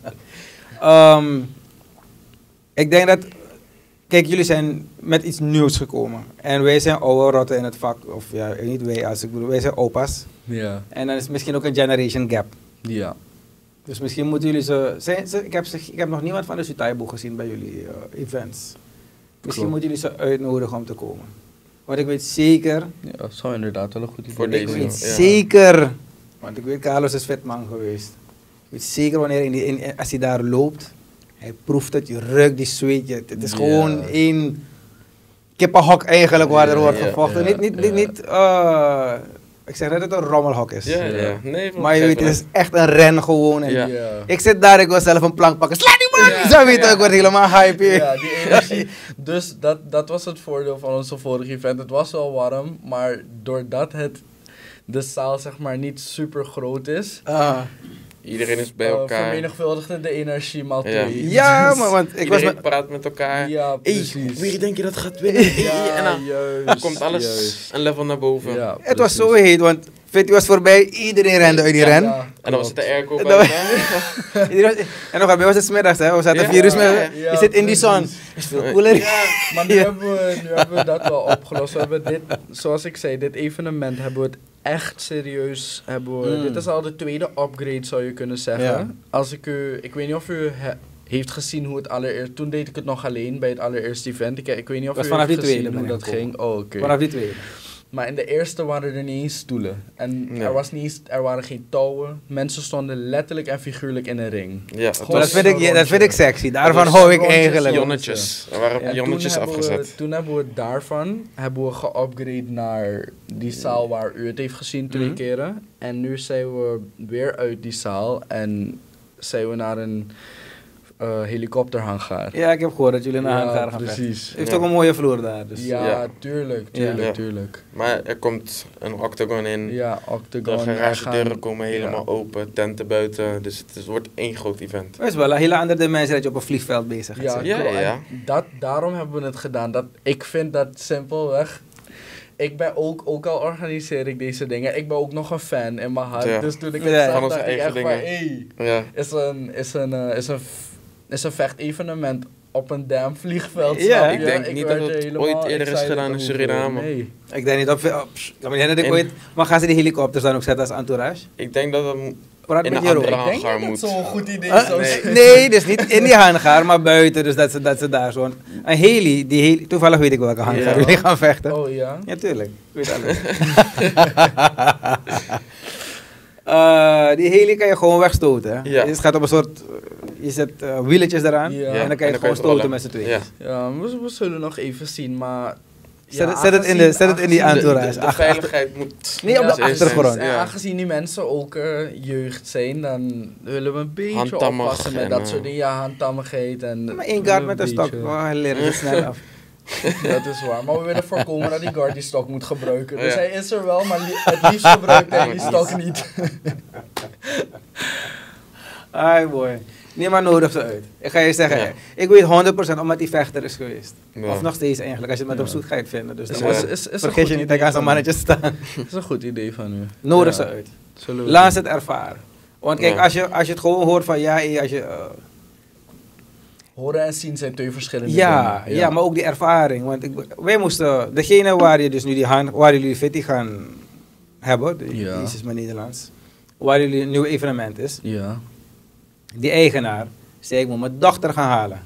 Ik denk dat... Kijk, jullie zijn met iets nieuws gekomen. En wij zijn oude rotten in het vak. Of ja, niet wij, als ik bedoel, wij zijn opa's. Ja. En dan is misschien ook een generation gap. Ja. Dus misschien moeten jullie ze... Ik heb nog niemand van de Sutaibo gezien bij jullie events. Misschien Klopt. moeten jullie ze uitnodigen om te komen. Want ik weet zeker... Ja, dat zou inderdaad wel een goed idee Voor Ik deze, weet ja. zeker, want ik weet Carlos is vetman geweest. Ik weet zeker wanneer als hij daar loopt, hij proeft het, je ruikt die zweet. Het is Ja. gewoon één kippenhok eigenlijk waar er Ja, wordt ja, gevochten. ja, Niet, ik zeg net dat het een rommelhok is. Ja, ja. Nee, Maar je weet, het is echt een ren gewoon. En Ja. Ik zit daar, ik wil zelf een plank pakken. Sla die man! Ja, Zo weet je, ja. ik word helemaal hype hier. Ja, die energie. Dus dat was het voordeel van onze vorige event. Het was wel warm, maar doordat de zaal zeg maar niet super groot is, Iedereen is bij elkaar. vermenigvuldigde de energie maal Ja. 2. Ja, maar want ik was Iedereen met... praat met elkaar. Ja, Hey, precies. wie denk je dat gaat winnen? Ja, En dan juist. komt alles juist. een level naar boven. Ja, Het was zo precies. heet, want Fitty was voorbij, iedereen rende uit die ren. Ja, En dan was het de klopt. airco En buiten. Iedereen was- en nog bij was het 's middags, hè? We zaten Ja, 4 uur 's ja, middags. ja, Je zit in die zon. precies. Het is veel cooler. Ja, maar nu, Ja. hebben we dat wel opgelost. We hebben dit, zoals ik zei, dit evenement hebben we het echt serieus. Dit is al de tweede upgrade, zou je kunnen zeggen. Ja. Als ik weet niet of u heeft gezien hoe het allereerst... Toen deed ik het nog alleen bij het allereerste event. Ik weet niet of Was u vanaf heeft die tweede gezien hoe ben dat ik ging. Oh, oké. Vanaf die tweede. Maar in de eerste waren er niet eens stoelen. En Ja. er waren geen touwen. Mensen stonden letterlijk en figuurlijk in een ring. Ja, het Gewoon Maar dat was vind ik sexy. Daarvan was hou ik rondjes, eigenlijk. ja. jonnetjes. Er waren En jonnetjes toen hebben afgezet. Toen hebben we daarvan geupgrade naar die zaal waar u het heeft gezien 2 Mhm. keren. En nu zijn we weer uit die zaal en zijn we naar een helikopterhangar. Ja, ik heb gehoord dat jullie naar Ja, hangar gaan vechten. precies. Heeft Ja. ook een mooie vloer daar. Dus. Ja, Ja. tuurlijk, Ja. tuurlijk. Maar er komt een octagon in. Ja, De octagon. garagedeuren komen helemaal ja. open, tenten buiten. Dus het wordt één groot event. Het is wel een hele andere dimensie dat je op een vliegveld bezig bent. Ja, Ja, klopt. ja. En daarom hebben we het gedaan. Ik vind dat simpelweg. Ik ben ook al organiseer ik deze dingen. Ik ben ook nog een fan in mijn hart. Ja. Dus toen ik het Ja. zag, Van onze dacht ik eigen echt van, dingen. hey, Ja. is een vechtevenement op een damn vliegveld. Ja. snap Ik je? denk niet werd dat er het helemaal ooit eerder is excited gedaan in over. Suriname. Nee. Ik denk niet op... Ik kan me niet herinneren dat ik En- ooit... Maar gaan ze die helikopters dan ook zetten als entourage? Ik denk dat het Praat in met een Jeroen. andere Ik denk hangar dat moet. het zo'n goed idee Huh? zou Nee. zijn. Nee, dus niet in die hangar, maar buiten. Dus dat ze daar zo'n... Een heli, toevallig weet ik welke hangar Ja. jullie gaan vechten. Oh ja? Ja, tuurlijk. Ik weet alles. Die heli kan je gewoon wegstoten. Hè? Ja. Het gaat op een soort... Je zet wieletjes eraan Ja. en dan kan je het gewoon stoten met z'n tweeën. Ja. Ja, we zullen nog even zien, maar... Zet het in die De, entourage. de veiligheid moet... Nee, op de Ja, is- achtergrond. En Ja. aangezien die mensen ook jeugd zijn, dan willen we een beetje Handtammig oppassen met en, dat soort dingen. Ja, handtammigheid en... Maar één guard met een stok, beetje- oh, hij leert het snel af. Dat is waar, maar we willen voorkomen dat die guard die stok moet gebruiken. Dus Ja. hij is er wel, maar het liefst gebruikt hij die stok niet. Ai boy. Nee, maar nodig ze uit. Ik ga je zeggen, Ja. ik weet 100% omdat die vechter is geweest. Ja. Of nog steeds eigenlijk, als je het met Ja. op zoek gaat vinden. Dus Is- dan is- is een vergeet goed je niet, idee ik ga zo'n van mannetje staan. Dat is een goed idee van u. Nodig Ja. ze uit. Zullen we Laat ze het ervaren. Want kijk, Ja. als je het gewoon hoort van ja, als je... Horen en zien zijn twee verschillende ja, dingen. ja, maar ook die ervaring. Want wij moesten, degene waar je dus nu waar jullie fitty gaan hebben, Ja. die is mijn Nederlands, waar jullie een nieuw evenement is, Ja. die eigenaar zei ik moet mijn dochter gaan halen.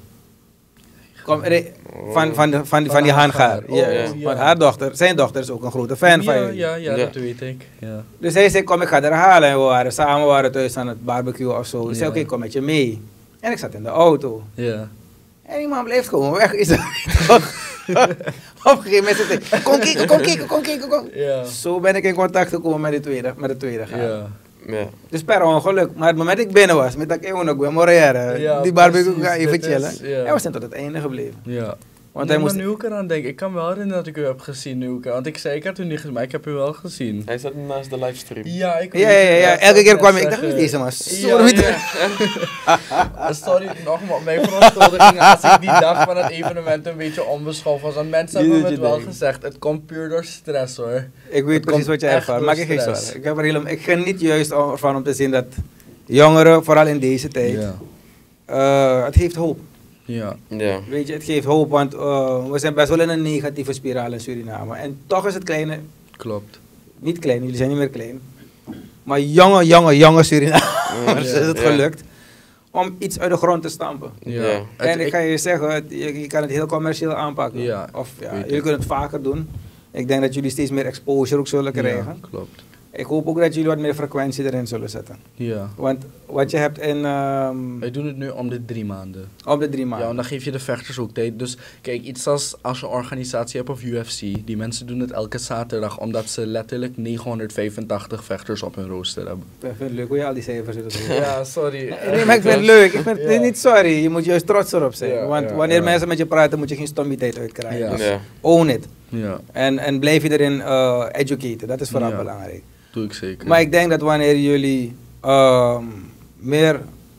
Van die handgaar. Oh, Ja, ja. Want zijn dochter is ook een grote fan van Ja, jullie. ja, ja, Ja. dat weet ik. Ja. Dus hij zei, kom ik ga er halen. En we waren thuis aan het barbecue of zo. Dus zei, Ja. oké, kom met je mee. En ik zat in de auto. Ja. En die man bleef gewoon weg. Is dat toch? Op een gegeven moment zei hij, kom kijken. Ja. Zo ben ik in contact gekomen met de tweede gaan. Ja. Ja. Dus per ongeluk. Maar het moment dat ik binnen was, met dat ik ook weer moreren. Ja, Die barbecue precies, ga even dit chillen. is- ja. En we zijn tot het einde gebleven. Ja. Want Nee, hij moest... maar nu ik eraan denk, ik kan me wel herinneren dat ik u heb gezien nu. Want ik zei, ik had u niet gezien, maar ik heb u wel gezien. Hij zat naast de livestream. Ja, ik Ja. weet- Elke keer net kwam ik, ik dacht, zeggen- wie is deze man? Ja, Sorry. ja. Sorry, nogmaals, mijn verontschuldiging als ik die dag van het evenement een beetje onbeschoft was. Want mensen Niet hebben dat het je wel denkt. gezegd, het komt puur door stress hoor. Ik weet Het precies komt wat je echt ervaart. door Maak je geen stress. zorgen. Ik geniet juist ervan om te zien dat jongeren, vooral in deze tijd, het heeft hoop. Ja. Ja. Weet je, het geeft hoop, want we zijn best wel in een negatieve spiraal in Suriname. En toch is het kleine, Klopt. niet klein, jullie zijn niet meer klein, maar jonge Surinamers Ja. is het Ja. gelukt om iets uit de grond te stampen. Ja. En ik ga je zeggen, je kan het heel commercieel aanpakken. Ja, Of ja, weet jullie ik. kunnen het vaker doen. Ik denk dat jullie steeds meer exposure ook zullen krijgen. Ja, klopt. Ik hoop ook dat jullie wat meer frequentie erin zullen zetten. Ja. Want wat je hebt in Wij doen het nu om de 3 maanden. op de 3 Ja, maanden. en dan geef je de vechters ook tijd. Dus kijk, iets als je een organisatie hebt of UFC, die mensen doen het elke zaterdag omdat ze letterlijk 985 vechters op hun rooster hebben. Ik vind het leuk hoe je al die cijfers zit. Ja, sorry. Nee, maar ik vind het leuk. Ik vind het Ja. niet sorry. Je moet juist trots erop zijn. Ja, Want ja, wanneer ja. mensen met je praten, moet je geen stommiteit uitkrijgen. Ja. Dus Ja. own it. Ja, En blijf je erin educaten. Dat is vooral Ja. belangrijk. doe ik zeker. Maar ik denk dat wanneer jullie meer...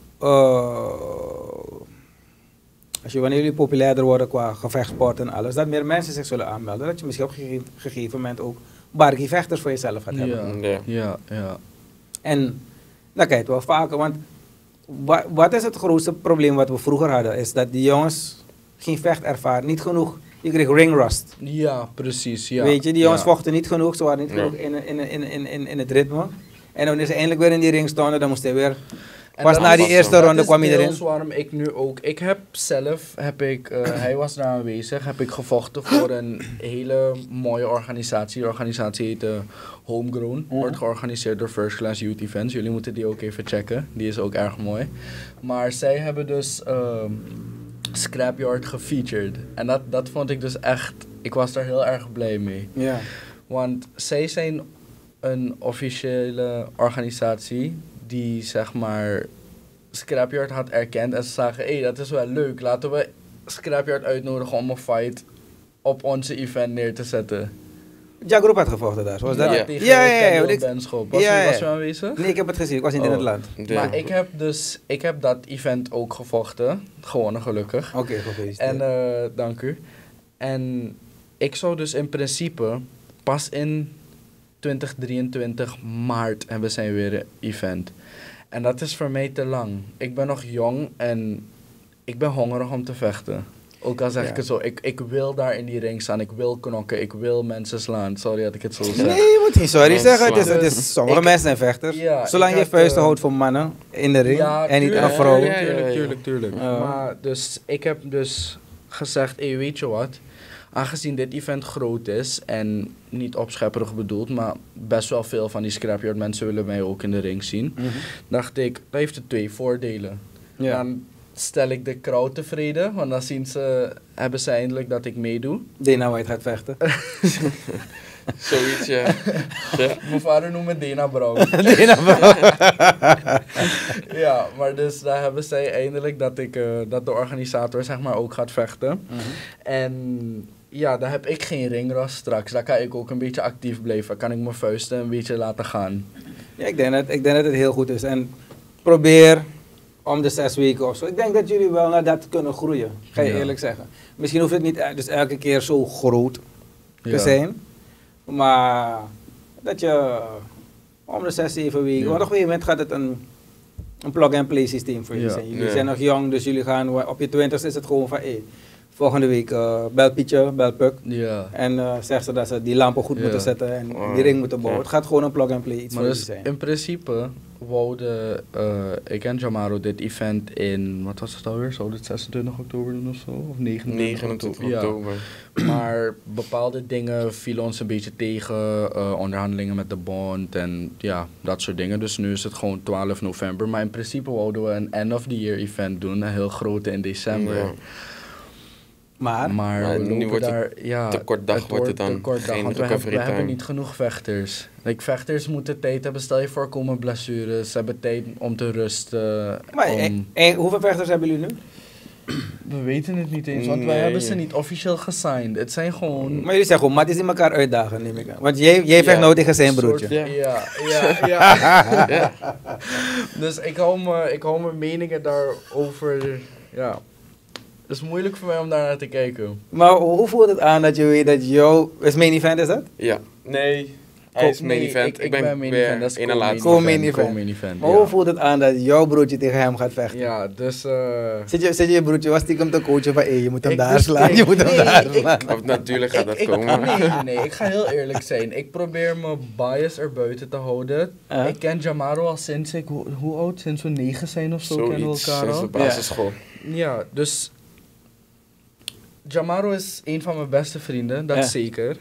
wanneer jullie populairder worden qua gevechtsport en alles, dat meer mensen zich zullen aanmelden. Dat je misschien op een gegeven moment ook barkie vechters voor jezelf gaat hebben. Ja, Ja. ja, ja. En dan kijk je het wel vaker, want wat is het grootste probleem wat we vroeger hadden? Is dat die jongens geen vechtervaring, niet genoeg. Je kreeg ring rust. Ja, precies. Ja. Weet je, die jongens Ja. vochten niet genoeg, ze waren niet Ja. genoeg in het ritme. En wanneer ze eindelijk weer in die ring stonden, dan moest hij weer... En Pas dat na is- die eerste dat ronde is kwam hij erin. deels waarom ik nu ook... Ik heb zelf, hij was daar aanwezig, heb ik gevochten voor een hele mooie organisatie. De organisatie heet Homegrown. Wordt georganiseerd door First Class Youth Events. Jullie moeten die ook even checken. Die is ook erg mooi. Maar zij hebben dus Scrapyard gefeatured. En dat vond ik dus echt... Ik was daar heel erg blij mee. Ja. Want zij zijn een officiële organisatie die zeg maar Scrapyard had erkend en ze zagen, hé, dat is wel leuk, laten we Scrapyard uitnodigen om een fight op onze event neer te zetten. Ja Groep had gevochten daar, zoals dat? Ja. Tegen Ja, ja, ja, Kendall ik- Benschop. ja, ja. Was u aanwezig? Nee, ik heb het gezien, ik was niet in Oh. het land. Ja. Maar ik heb dat event ook gevochten, gewonnen gelukkig. Oké, gefeliciteerd. En dank u. En ik zou dus in principe pas in 2023 maart hebben zij weer een event. En dat is voor mij te lang. Ik ben nog jong en ik ben hongerig om te vechten. Ook al zeg Ja. ik het zo, ik wil daar in die ring staan, ik wil knokken, ik wil mensen slaan. Sorry dat ik het zo zeg. Nee, je moet geen sorry Nee, zeggen. zwaar. Sommige mensen zijn vechters. Ja, Zolang ik je had, vuisten houdt voor mannen in de ring en niet tuurlijk, aan vrouwen. Ja, ja, ja. Tuurlijk. Ja. Maar dus, ik heb dus gezegd, hey, weet je wat? Aangezien dit event groot is en niet opschepperig bedoeld, maar best wel veel van die Scrapyard mensen willen mij ook in de ring zien, Mhm. dacht ik, dat heeft het 2 voordelen. Ja. Dan stel ik de crowd tevreden, want dan hebben ze eindelijk dat ik meedoe. Dana White gaat vechten. Zoiets, ja. Ja. Mijn vader noemt me Dana Brown. Dana Ja, maar dus daar hebben zij eindelijk dat de organisator zeg maar ook gaat vechten. Mhm. En ja, daar heb ik geen ringrust straks. Daar kan ik ook een beetje actief blijven. Kan ik mijn vuisten een beetje laten gaan. Ja, ik denk dat het heel goed is. En probeer om de 6 weken of zo. Ik denk dat jullie wel naar dat kunnen groeien, ga je Ja. eerlijk zeggen. Misschien hoeft het niet dus elke keer zo groot te Ja. zijn, maar dat je om de 6, 7 weken, Ja. want op een gegeven moment gaat het een plug-and-play systeem voor jullie Ja. zijn. Jullie Ja. zijn nog jong, dus jullie gaan op je 20ste is het gewoon van, volgende week bel Pietje, bel Puk. Ja. En zeg ze dat ze die lampen goed Ja. moeten zetten en Oh. die ring moeten bouwen. Ja. Het gaat gewoon een plug-and-play iets Maar voor dus jullie zijn. in principe wouden ik en Jamaro dit event in, wat was het alweer? Zou dit 26 oktober doen of zo? Of 29 29 Ja. oktober. Maar bepaalde dingen vielen ons een beetje tegen, onderhandelingen met de bond en ja, dat soort dingen. Dus nu is het gewoon 12 november. Maar in principe wouden we een end of the year event doen, een heel grote in december. Ja. Maar, Maar we nu lopen wordt het daar, ja, te kort dag wordt het dan. te kort dag, Geen want recovery we hebben time. niet genoeg vechters. Vechters moeten tijd hebben, stel je voor komen blessures, ze hebben tijd om te rusten. hoeveel vechters hebben jullie nu? We weten het niet eens, want wij Nee. hebben ze niet officieel gesigned. Het zijn gewoon... Maar jullie zeggen gewoon, matties die elkaar uitdagen, neem ik aan. Want jij vecht Ja. nou tegen zijn soort- broertje. Ja. Dus ik hou mijn meningen daarover, ja. Het is moeilijk voor mij om daar naar te kijken. Maar hoe voelt het aan dat je weet dat is main event is dat? Ja. Nee. Hij is main Nee, event. Ik ben main weer event, dat is één na laatste. Co-main event. Co-main event, Maar ja. hoe voelt het aan dat jouw broertje tegen hem gaat vechten? Ja, dus... Zit je broertje was stiekem te coachen van, je moet hem Ik daar dus- slaan, nee, je moet hem nee, daar ik- slaan. Of natuurlijk gaat dat ik, komen. nee, ik ga heel eerlijk zijn. Ik probeer mijn bias erbuiten te houden. Ik ken Jamaro al sinds hoe oud? Sinds we 9 zijn of zo kennen we Zoiets, elkaar sinds al. de basisschool. Ja, dus... Jamaro is een van mijn beste vrienden, dat Ja. zeker.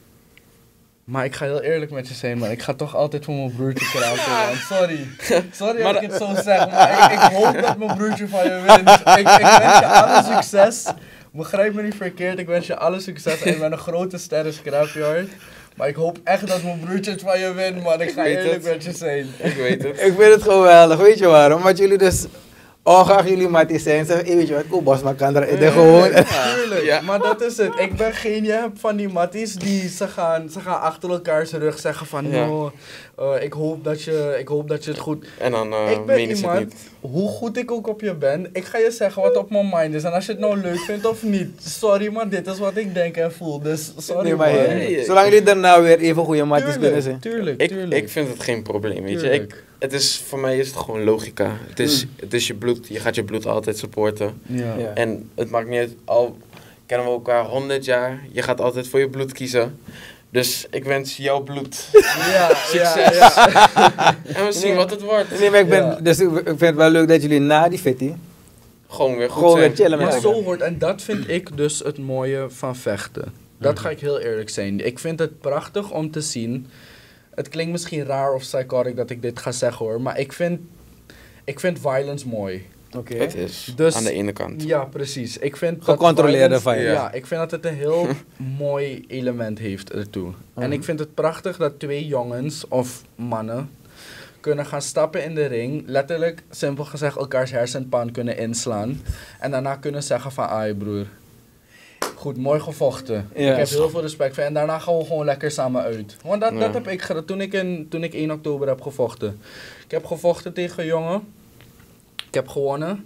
Maar ik ga heel eerlijk met je zijn, man. Ik ga toch altijd voor mijn broertje kraken, man. Sorry. Sorry dat ik het zo zeg, maar ik hoop dat mijn broertje van je wint. Ik wens je alle succes. Begrijp me niet verkeerd, ik wens je alle succes. En ik ben een grote ster in Scrapyard. Maar ik hoop echt dat mijn broertje het van je wint, man. Ik ga weet eerlijk het. met je zijn. Ik weet het. Ik vind het geweldig, weet je waarom? Omdat jullie dus, ongeacht jullie matties zijn, zeggen, weet je wat, kom Bosma kan er gewoon. Tuurlijk, Ja. maar dat is het. Ik ben geen, je hebt van die matties die ze gaan achter elkaars rug zeggen van Ja. no, ik hoop dat je het goed... En dan ik ben menen ze het iemand, niet. hoe goed ik ook op je ben, ik ga je zeggen wat op mijn mind is. En als je het nou leuk vindt of niet, sorry, maar dit is wat ik denk en voel. Dus sorry, Nee, maar man. Nee, zolang jullie daarna weer even goede matties kunnen zijn. Tuurlijk. Ik vind het geen probleem, weet je. Tuurlijk. Voor mij is het gewoon logica. Het is je bloed. Je gaat je bloed altijd supporten. Ja. Ja. En het maakt niet uit, al kennen we elkaar 100 jaar, je gaat altijd voor je bloed kiezen. Dus ik wens jouw bloed Ja, succes. ja. En we zien wat het wordt. Nee, maar Ja. dus ik vind het wel leuk dat jullie na die fitty Gewoon weer goed gewoon weer zijn. chillen met Maar elkaar. zo wordt, en dat vind ik dus het mooie van vechten. Dat Mhm. ga ik heel eerlijk zijn. Ik vind het prachtig om te zien. Het klinkt misschien raar of psychotic dat ik dit ga zeggen hoor, maar ik vind violence mooi. Oké. Het is Dus- aan de ene kant. Ja, precies. Ik vind dat Gecontroleerde violence- violence. Ja, ik vind dat het een heel mooi element heeft ertoe. En Mhm. ik vind het prachtig dat 2 jongens of mannen kunnen gaan stappen in de ring, letterlijk, simpel gezegd, elkaars hersenpan kunnen inslaan. En daarna kunnen zeggen van, ai broer, goed, mooi gevochten. Ja. Ik heb heel veel respect voor je. En daarna gaan we gewoon lekker samen uit. Want dat Ja. heb ik gedaan toen ik 1 oktober heb gevochten. Ik heb gevochten tegen een jongen. Ik heb gewonnen.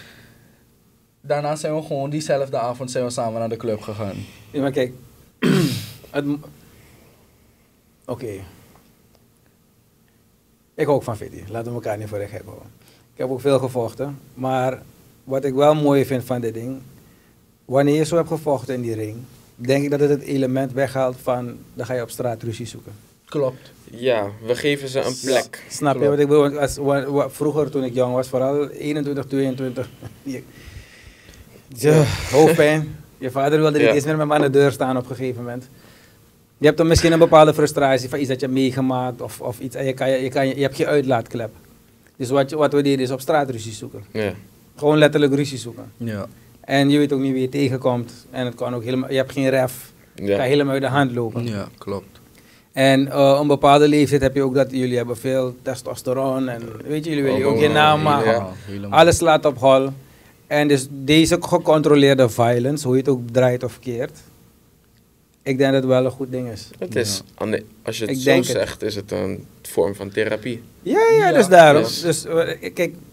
Daarna zijn we gewoon diezelfde avond samen naar de club gegaan. Ja, maar kijk. Oké. Ik hou ook van fitty. Laten we elkaar niet voor de gek houden. Ik heb ook veel gevochten. Maar wat ik wel mooi vind van dit ding. Wanneer je zo hebt gevochten in die ring. Denk ik dat het element weghaalt van. Dan ga je op straat ruzie zoeken. Klopt. Ja, we geven ze een plek. Snap je Klopt. wat ik bedoel? Vroeger toen ik jong was, vooral 21, 22. Hoofdpijn. Je vader wilde niet Ja. eens meer met me aan de deur staan op een gegeven moment. Je hebt dan misschien een bepaalde frustratie van iets dat je hebt meegemaakt of iets. En je hebt geen uitlaatklep. Dus wat we deden is op straat ruzie zoeken. Ja. Gewoon letterlijk ruzie zoeken. Ja. En je weet ook niet wie je tegenkomt. En het kan ook helemaal, je hebt geen ref. Het kan Ja. helemaal uit de hand lopen. Ja, klopt. En op een bepaalde leeftijd heb je ook dat jullie hebben veel testosteron. En weet je, jullie willen ook je Hormonen, naam maken. ja. Helemaal. Alles slaat op hol. En dus deze gecontroleerde violence, hoe je het ook draait of keert. Ik denk dat het wel een goed ding is. Het is, als je het Ik zo denk het. zegt, is het een vorm van therapie. Ja, Ja, dus daarom. dus- Dus kijk,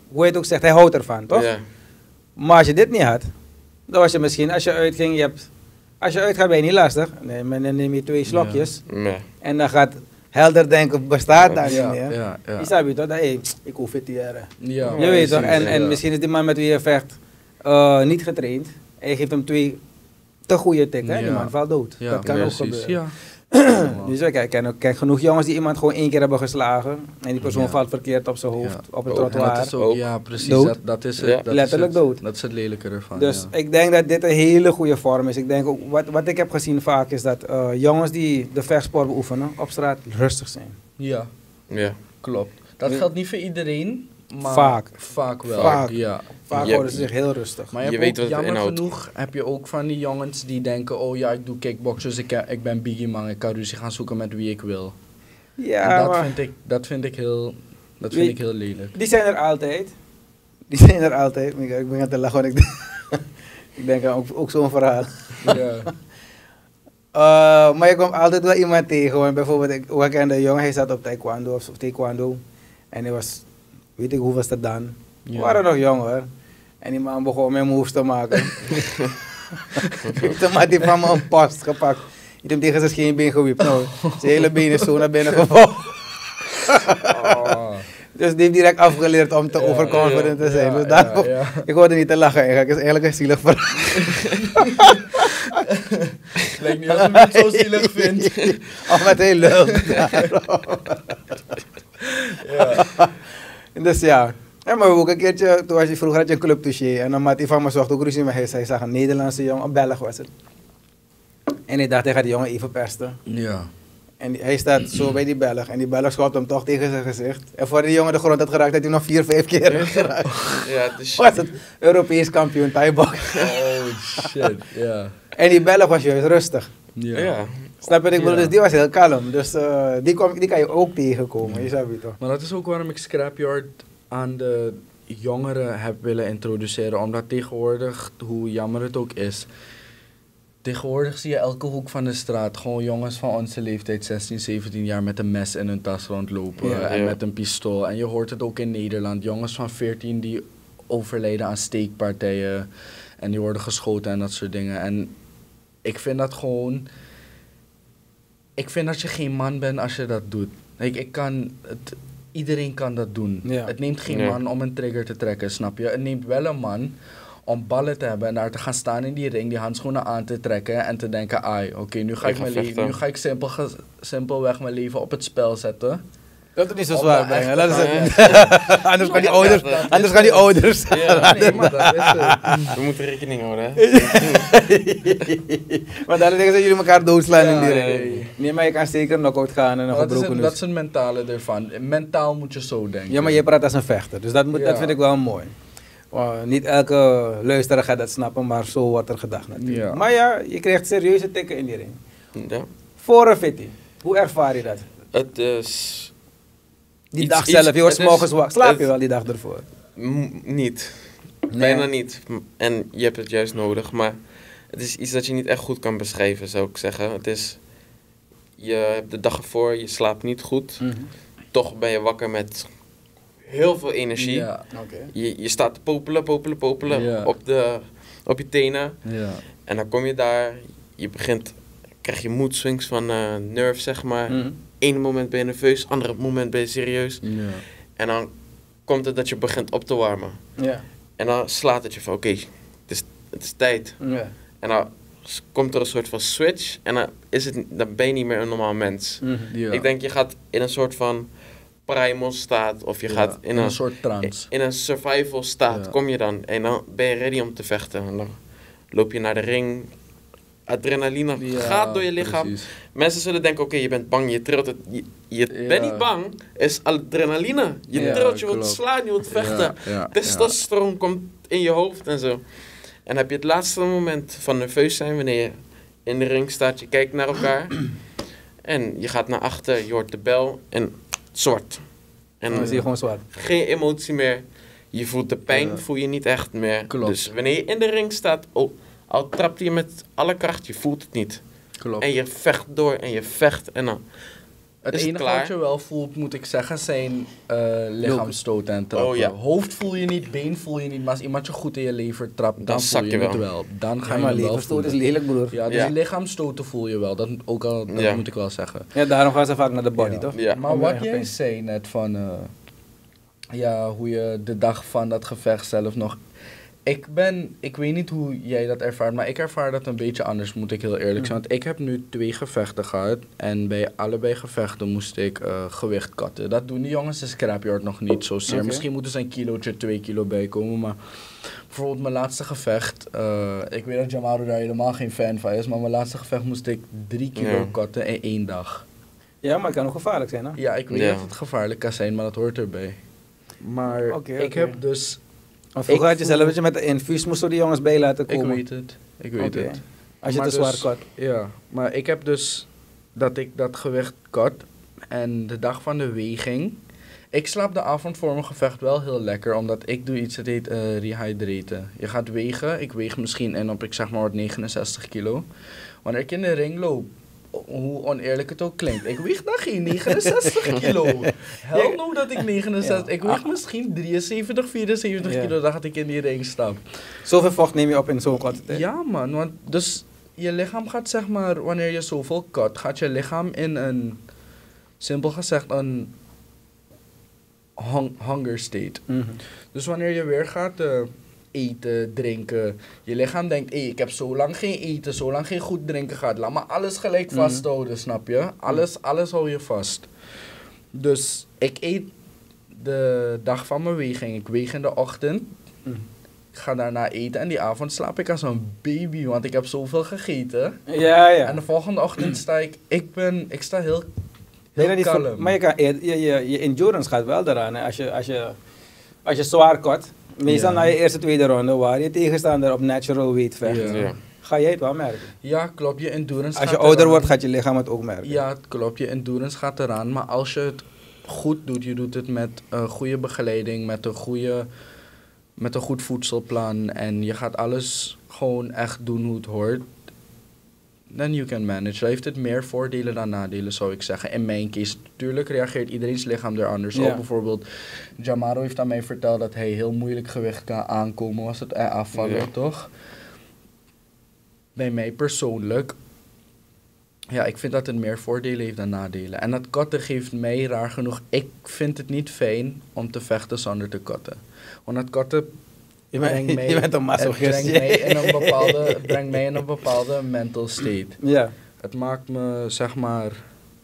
hoe je het ook zegt, hij houdt ervan, toch? Ja. Maar als je dit niet had, dan was je misschien, als je uitging, als je uitgaat ben je niet lastig. Nee, maar dan neem je 2 slokjes Ja. en dan gaat helder denken, bestaat daar niet Ja, meer. ja, ja. Je snap je toch? Dat, hey, ik hoef het hier. Ja, Je weet toch? precies, En ja. misschien is die man met wie je vecht niet getraind. En je geeft hem 2 te goede tikken, die Ja. man valt dood. Ja, Dat kan ook precies. gebeuren. Ja. Dus ik ken genoeg jongens die iemand gewoon 1 keer hebben geslagen. En die persoon Ja. valt verkeerd op zijn hoofd, Ja. op het Oh, En trottoir. dat is ook, Ook ja, precies. dood. Dat is het. Ja. Dat is Letterlijk het. dood. Dat is het lelijke ervan. Dus ja. ik denk dat dit een hele goede vorm is. Ik denk ook, wat ik heb gezien vaak is dat jongens die de vechtsport beoefenen op straat rustig zijn. Ja, Ja. klopt. Dat geldt niet voor iedereen, maar Vaak. wel. Vaak. Ja. Vaak Je- houden ze zich heel rustig. Maar je, Je hebt weet ook, wat het jammer inhoudt. genoeg heb je ook van die jongens die denken, oh ja, ik doe kickboxen, dus ik ben Biggie man, ik kan ruzie gaan zoeken met wie ik wil. Ja, En maar dat vind ik heel lelijk. die zijn er altijd. Die zijn er altijd. Ik ben aan te lachen, want ik denk aan ook zo'n verhaal. Ja. Maar je komt altijd wel iemand tegen. Want bijvoorbeeld, ik kende een jongen, hij zat op taekwondo of taekwondo. En hij was, weet ik hoeveelste dan. We Ja. waren nog jong hoor. En die man begon met moves te maken. Toen had hij van me een past gepakt. Je hebt hem tegen zijn scheenbeen gewiept. Nou, zijn hele been is zo naar binnen gevallen. Oh. Dus die heeft direct afgeleerd om te overconfident te zijn. Ja, Dus daarom, ja. ik hoorde niet te lachen eigenlijk. Het is eigenlijk een zielig verhaal. Lijkt niet alsof je het zo zielig vindt. Omdat hij lult. Ja. Dus ja. Ja, maar ook een keertje, vroeger had je een clubtouché. En dan had hij van me zocht ook ruzie met hij zag een Nederlandse jongen, een Belg was het. En hij dacht, hij gaat die jongen even pesten. Ja. En hij staat zo bij die Belg. En die Belg schoot hem toch tegen zijn gezicht. En voor die jongen de grond had geraakt, had hij nog 4-5 keer geraakt. Ja, het is... Was het Europees kampioen Thai-box. Oh shit, ja. En die Belg was juist rustig. Ja. Ja. Snap je wat ik bedoel? Ja. Dus die was heel kalm. Dus die kan je ook tegenkomen, je snap je toch? Maar dat is ook waarom ik Scrapyard aan de jongeren heb willen introduceren. Omdat tegenwoordig, hoe jammer het ook is, tegenwoordig zie je elke hoek van de straat gewoon jongens van onze leeftijd, 16, 17 jaar, met een mes in hun tas rondlopen Ja. en Ja. met een pistool. En je hoort het ook in Nederland, jongens van 14 die overlijden aan steekpartijen en die worden geschoten en dat soort dingen. En ik vind dat gewoon... Ik vind dat je geen man bent als je dat doet. Iedereen kan dat doen. Ja. Het neemt geen Ja. man om een trigger te trekken, snap je? Het neemt wel een man om ballen te hebben en daar te gaan staan in die ring, die handschoenen aan te trekken en te denken, oké, nu ga Ik ik, ga vechten. nu ga ik simpelweg mijn leven op het spel zetten. Dat is niet zo Om zwaar daar brengen. echt Dat te is gaan- het. Anders gaan die ouders. Anders gaan die ouders. Ja. Nee, maar dat is het. We moeten rekening houden, hè? Maar dan denken ze jullie elkaar doodslaan in die Ja, ring. nee. Nee, maar je kan zeker knock-out gaan en een Maar dat, is gebroken het, neus. dat is het mentale ervan. Mentaal moet je zo denken. Ja, maar je praat als een vechter, dus dat Ja. vind ik wel mooi. Niet elke luisteraar gaat dat snappen, maar zo wordt er gedacht natuurlijk. Ja. Maar ja, je krijgt serieuze tikken in die ring. Ja. Voor een fitty. Hoe ervaar je dat? Het is... Die Iets- dag zelf, je wordt het is- 's morgens wakker. Slaap je het- wel die dag ervoor? Niet. Nee. Bijna niet. En je hebt het juist nodig, maar het is iets dat je niet echt goed kan beschrijven, zou ik zeggen. Het is... Je hebt de dag ervoor, je slaapt niet goed. Toch ben je wakker met heel veel energie. Ja, Oké. Je staat te popelen Ja. op je tenen. ja. En dan kom je daar, krijg je mood swings van nerve, zeg maar. Ene moment ben je nerveus, andere moment ben je serieus. Ja. En dan komt het dat je begint op te warmen. Ja. En dan slaat het je van, oké, het is tijd. Ja. En dan komt er een soort van switch en dan ben je niet meer een normaal mens. Ja. Ik denk, je gaat in een soort van primal staat, of je Ja, gaat in een soort trance. in een survival staat, Ja. kom je dan. En dan ben je ready om te vechten. En dan loop je naar de ring. Adrenaline Ja, gaat door je lichaam. precies. mensen zullen denken, oké, je bent bang, je trilt het. Je Ja. bent niet bang, het is adrenaline. Je Ja, trilt, je wilt klopt. slaan, je wilt vechten. Ja, Testosteron komt in je hoofd en zo. En dan heb je het laatste moment van nerveus zijn, wanneer je in de ring staat, je kijkt naar elkaar. En je gaat naar achter, je hoort de bel en zwart. En Dan zie je gewoon zwart. geen emotie meer. Je voelt de pijn, Ja. voel je niet echt meer. Klopt. Dus wanneer je in de ring staat, al trapt je met alle kracht, je voelt het niet. Klopt. En je vecht door en je vecht. En dan Het Is het enige klaar? wat je wel voelt, moet ik zeggen, zijn lichaamsstoten en trappen. Oh, ja. Hoofd voel je niet, been voel je niet, maar als iemand je goed in je lever trapt, dan Dan voel zak je je het wel. wel. Dan ga Ja, je maar het wel leverstoot is voelen. lelijk, broer. Ja, dus Ja. lichaamsstoten voel je wel. Dat Ja. moet ik wel zeggen. Ja, daarom gaan ze vaak naar de body, Ja. toch? Ja. Maar Om je wat eigen jij pijn. zei net van, hoe je de dag van dat gevecht zelf nog... Ik weet niet hoe jij dat ervaart, maar ik ervaar dat een beetje anders, moet ik heel eerlijk zijn. Want ik heb nu 2 gevechten gehad en bij allebei gevechten moest ik gewicht cutten. Dat doen die jongens in scrapyard nog niet zozeer. Oké. Misschien moeten ze een kilootje, 2 kilo bijkomen, maar bijvoorbeeld mijn laatste gevecht, ik weet dat Jamaru daar helemaal geen fan van is, maar mijn laatste gevecht moest ik 3 kilo Ja. cutten in 1 dag. Ja, maar het kan ook gevaarlijk zijn, hè? Ja, ik weet Ja. dat het gevaarlijk kan zijn, maar dat hoort erbij. Maar Oké, ik oké. heb dus... Want vroeger Ik had je zelf voel- dat je met de infuus moest door die jongens bij laten Ik komen. weet het. Ik weet Oké. het. Als je Maar te zwaar dus- cut. Ja, maar ik heb dus dat ik dat gewicht cut en de dag van de weging. Ik slaap de avond voor mijn gevecht wel heel lekker, omdat ik doe iets dat heet rehydraten. Je gaat wegen, ik weeg misschien in op ik zeg maar wat 69 kilo. Wanneer ik in de ring loop, hoe oneerlijk het ook klinkt, ik weeg dan geen 69 kilo. Hel no dat ik 69, Ja. ik weeg misschien 73, 74 Ja. kilo dat ik in die ring stap. Zoveel vocht neem je op in zo'n korte tijd. Ja man, want dus je lichaam gaat zeg maar, wanneer je zoveel cut, gaat je lichaam in een, simpel gezegd, een hunger state. Mhm. Dus wanneer je weer gaat eten, drinken, je lichaam denkt, ik heb zo lang geen eten, zo lang geen goed drinken gehad, laat me alles gelijk Mhm. vasthouden, snap je? Alles hou je vast. Dus ik eet de dag van mijn weging, ik weeg in de ochtend. Mhm. Ik ga daarna eten en die avond slaap ik als een baby, want ik heb zoveel gegeten. Ja, ja. En de volgende ochtend sta ik sta heel Nee, dat niet kalm. voor- maar je endurance gaat wel eraan. Hè. Als je zwaar cut, meestal Ja. na je eerste, tweede ronde, waar je tegenstander op natural weight vecht, Ja. Ja. ga jij het wel merken. Ja, klopt, je endurance Als je gaat ouder eraan. wordt, gaat je lichaam het ook merken. Ja, het klopt, je endurance gaat eraan. Maar als je het goed doet, je doet het met een goede begeleiding, met een goed voedselplan en je gaat alles gewoon echt doen hoe het hoort, then you can manage. Dan heeft het meer voordelen dan nadelen, zou ik zeggen. In mijn case, natuurlijk reageert iedereen's lichaam er anders Ja. op. Bijvoorbeeld, Jamaru heeft aan mij verteld dat hij heel moeilijk gewicht kan aankomen, was het afvallen, Ja. toch? Bij mij persoonlijk, ja, ik vind dat het meer voordelen heeft dan nadelen. En dat cutten geeft mij, raar genoeg, ik vind het niet fijn om te vechten zonder te cutten. Want dat cutten Je brengt bent, mij, je bent een het masochist. brengt mij in een bepaalde mental state. Ja. Het maakt me, zeg maar,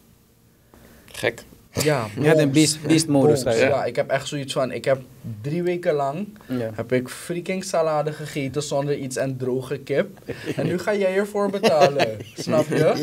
Gek. ja, Je hebt een boos. beast-modus. Boos, Ja. ja, ik heb echt zoiets van, ik heb 3 weken lang Ja. heb ik freaking salade gegeten zonder iets en droge kip. En nu ga jij ervoor betalen. Snap je?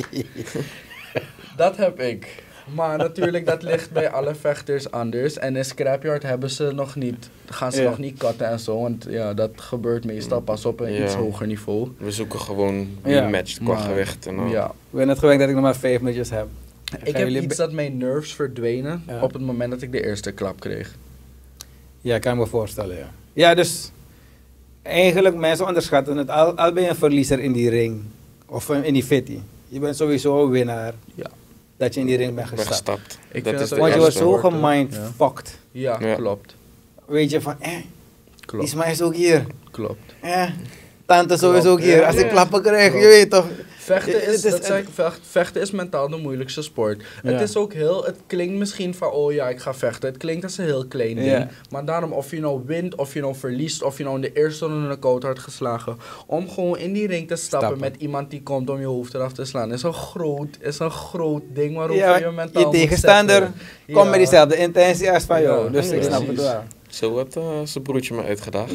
Dat heb ik. Maar natuurlijk, dat ligt bij alle vechters anders. En in scrapyard hebben ze nog niet, gaan ze Ja. nog niet cutten en zo. Want ja, dat gebeurt meestal pas op een Ja. iets hoger niveau. We zoeken gewoon wie Ja. matcht qua Maar, gewicht en al. Ja. Ik ben net gewend dat ik nog maar 5 minuutjes heb. Ik Gaan heb jullie iets dat mijn nerves verdwenen Ja. op het moment dat ik de eerste klap kreeg. Ja, kan ik me voorstellen, ja. Ja, dus eigenlijk mensen onderschatten het. Al ben je een verliezer in die ring, of in die fitty. Je bent sowieso een winnaar Ja. dat je in die ring bent gestapt. Weggestapt. Ik Dat vind is dat de Want je ook wordt eerste. zo hoort, hè. gemindfucked. Ja, Ja. klopt. Weet je van, Klopt. Isma is ook hier. Klopt. Tante zo is ook hier. Ja, Als ik ja. klappen krijg, Klopt. je weet toch. Vechten is, Het is- dat zei ik, vechten is mentaal de moeilijkste sport. Ja. Het is ook heel, het klinkt misschien van, oh ja, ik ga vechten. Het klinkt als een heel klein ding. Ja. Maar daarom, of je nou wint, of je nou verliest, of je nou in de eerste ronde een koud had geslagen. Om gewoon in die ring te stappen met iemand die komt om je hoofd eraf te slaan. Is een groot ding waarover Ja, je mentaal je moet tegenstander steppen. komt met Ja. diezelfde intentie als van jou. Ja, Dus ik snap het precies. wel. Zo had zijn broertje me uitgedaagd.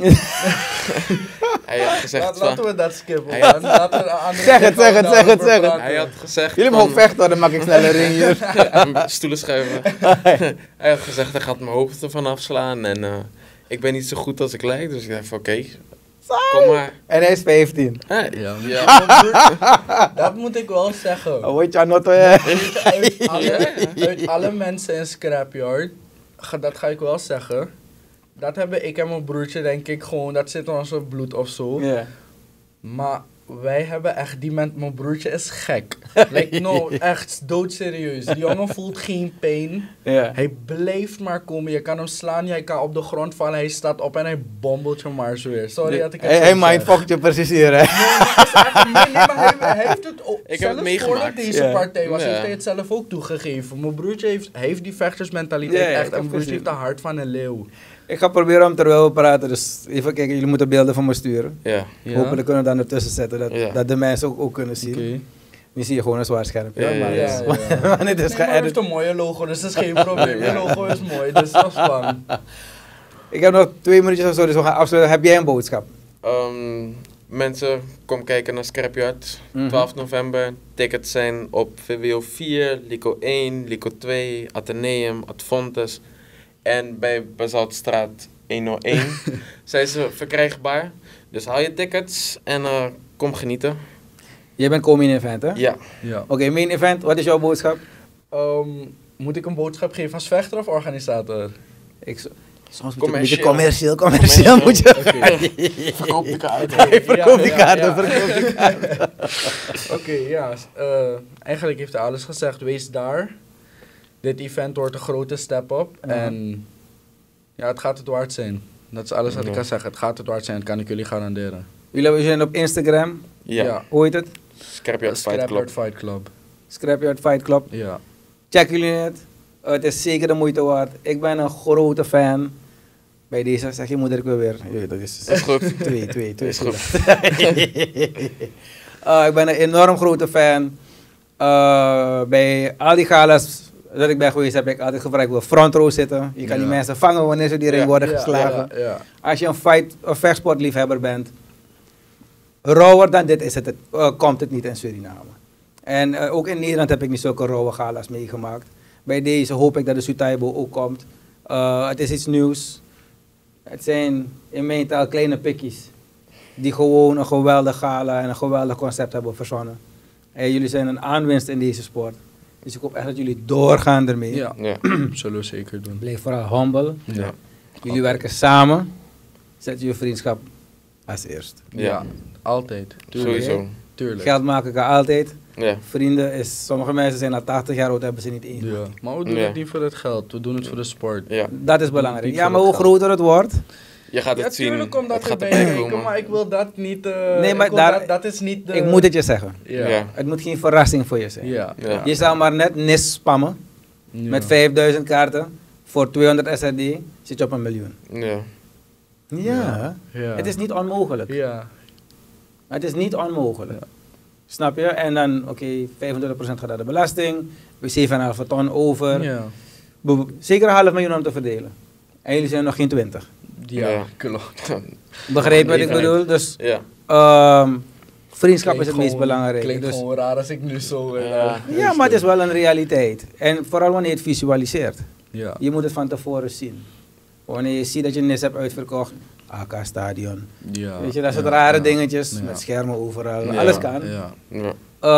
Hij had gezegd Laten van... we dat skippen. Hij had- Laten we een andere Zeg het, keer zeg het, daarover zeg het, zeg het. praten. Hij had gezegd Jullie van- mogen vechten, dan maak ik sneller ring hier. stoelen schuiven. Hij had gezegd, hij gaat mijn hoofd ervan afslaan. En ik ben niet zo goed als ik lijk. Dus ik dacht van, oké, kom maar. En hij is 15. Hey. Ja, maar dat moet ik wel zeggen. Oh, weet je, Anotto, ja. Uit alle mensen in Scrapyard, dat ga ik wel zeggen. Dat hebben ik en mijn broertje denk ik gewoon, dat zit in onze bloed of zo. Ja. Maar wij hebben echt mijn broertje is gek. Like, no, echt doodserieus. Die jongen voelt geen pijn. Ja. Hij blijft maar komen. Je kan hem slaan, hij kan op de grond vallen, hij staat op en hij bombelt je maar zo weer. Sorry dat ik het Hij zo zeg. mindfuckt je precies hier, hè? Nee, maar hij heeft het ook. Ik heb het zelfs meegemaakt. voordat deze Ja. partij was, Ja. heeft hij het zelf ook toegegeven. Mijn broertje heeft die vechtersmentaliteit Ja, ja, echt. ik En heb mijn broertje gezien. heeft de hart van een leeuw. Ik ga proberen om terwijl we praten, dus even kijken, jullie moeten beelden van me sturen. Ja. Hopelijk kunnen we dan ertussen zetten, Ja. dat de mensen ook kunnen zien. Oké. Nu zie je gewoon een zwaar scherp. Ja, maar ja, het is- ja. wanneer het is Nee, maar hij geëdit. heeft een mooie logo, dus dat is geen probleem. Je logo is mooi, dus dat is bang. Ik heb nog 2 minuutjes of zo, dus we gaan afsluiten. Heb jij een boodschap? Mensen, kom kijken naar Scrapyard. Mhm. 12 november. Tickets zijn op VWO 4, Lico 1, Lico 2, Atheneum, Adfontes. En bij Bazoutstraat 101 zijn ze verkrijgbaar. Dus haal je tickets en kom genieten. Jij bent co-main event, hè? Ja. Ja. Oké, main event, wat is jouw boodschap? Moet ik een boodschap geven als vechter of organisator? Soms moet je een beetje Commercieel. commercieel moet je. Verkoop de kaart. Verkoop die kaarten, ja. verkoop die kaarten. Oké, ja. Eigenlijk heeft hij alles gezegd. Wees daar. Dit event wordt een grote step-up. Ja. En ja, het gaat het waard zijn. Dat is alles wat ik kan zeggen. Het gaat het waard zijn, dat kan ik jullie garanderen. Jullie zijn op Instagram. Ja. Hoe heet het? Scrapyard Fight Scrapyard Club. Fight Club. Scrapyard Fight Club. Ja. Check jullie het. Het is zeker de moeite waard. Ik ben een grote fan. Bij deze zeg je moeder ik weer. Ja, dat is goed. Twee. Is goed. Ik ben een enorm grote fan. Bij al die galas dat ik ben geweest heb ik altijd gevraagd, ik wil front row zitten. Je kan die Ja. mensen vangen wanneer ze die ring worden geslagen. Ja. Als je een vechtsportliefhebber bent, rauwer dan dit is het, komt het niet in Suriname. En ook in Nederland heb ik niet zulke rauwe galas meegemaakt. Bij deze hoop ik dat de Sutaibo ook komt. Het is iets nieuws. Het zijn in mijn taal kleine pikkies. Die gewoon een geweldig gala en een geweldig concept hebben verzonnen. En jullie zijn een aanwinst in deze sport. Dus ik hoop echt dat jullie doorgaan ermee. Ja, Ja. zullen we zeker doen. Blijf vooral humble. Ja. Jullie werken samen. Zet je vriendschap als eerst. Ja. Altijd. Tuurlijk. Sowieso. Tuurlijk. Geld maken kan altijd. Ja. Vrienden is, sommige mensen zijn al 80 jaar oud, hebben ze niet één. Ja. Maar we doen Ja. het niet voor het geld, we doen het voor de sport. Ja. Dat is belangrijk. Niet Ja, voor maar het hoe geld. groter het wordt, Je gaat Ja, het zien. tuurlijk komt dat Het gaat erbij erbij kijken, komen. maar ik wil dat niet... Nee, maar ik wil daar- dat is niet de... ik moet het je zeggen. Ja. Ja. Het moet geen verrassing voor je zijn. Ja. Ja. Je zou maar net NIS spammen Ja. met 5000 kaarten voor 200 SRD, zit je op 1 miljoen. Ja. Ja, Ja. het is niet onmogelijk. Ja. Het is niet onmogelijk. Ja. Snap je? En dan, oké, 25% gaat naar de belasting, we 7,5 ton over. Ja. Zeker een half miljoen om te verdelen. En jullie zijn nog geen 20. Ja, Ja. klopt. Begreep wat ik Even. bedoel? Dus Ja. vriendschap is Klinkt het meest gewoon- belangrijk. Klinkt Dus, gewoon raar als ik nu zo... ja, maar het is wel een realiteit. En vooral wanneer je het visualiseert. Ja. Je moet het van tevoren zien. Wanneer je ziet dat je NIS hebt uitverkocht, AK-stadion. Ja. Weet je, dat soort Ja. rare Ja. dingetjes Ja. met schermen overal. Ja. Alles kan. Ja. Ja.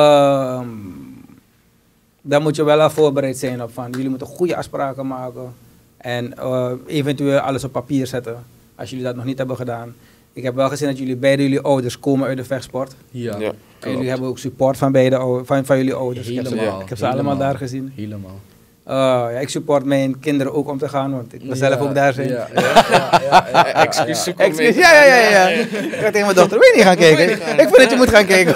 Daar moet je wel al voorbereid zijn op van. Jullie moeten goede afspraken maken. En eventueel alles op papier zetten. Als jullie dat nog niet hebben gedaan. Ik heb wel gezien dat beide jullie ouders komen uit de vechtsport. Ja. Ja. En jullie hebben ook support van, van jullie ouders. Ik heb ze, Helemaal. ik heb ze allemaal daar gezien. Helemaal. Ja, ik support mijn kinderen ook om te gaan, want ik wil zelf ook daar zijn. Ja, ja. Excuus zoeken om mee Excuus, te ja. Ik ga tegen mijn dochter, wil je niet gaan kijken? Ik vind dat je moet gaan kijken.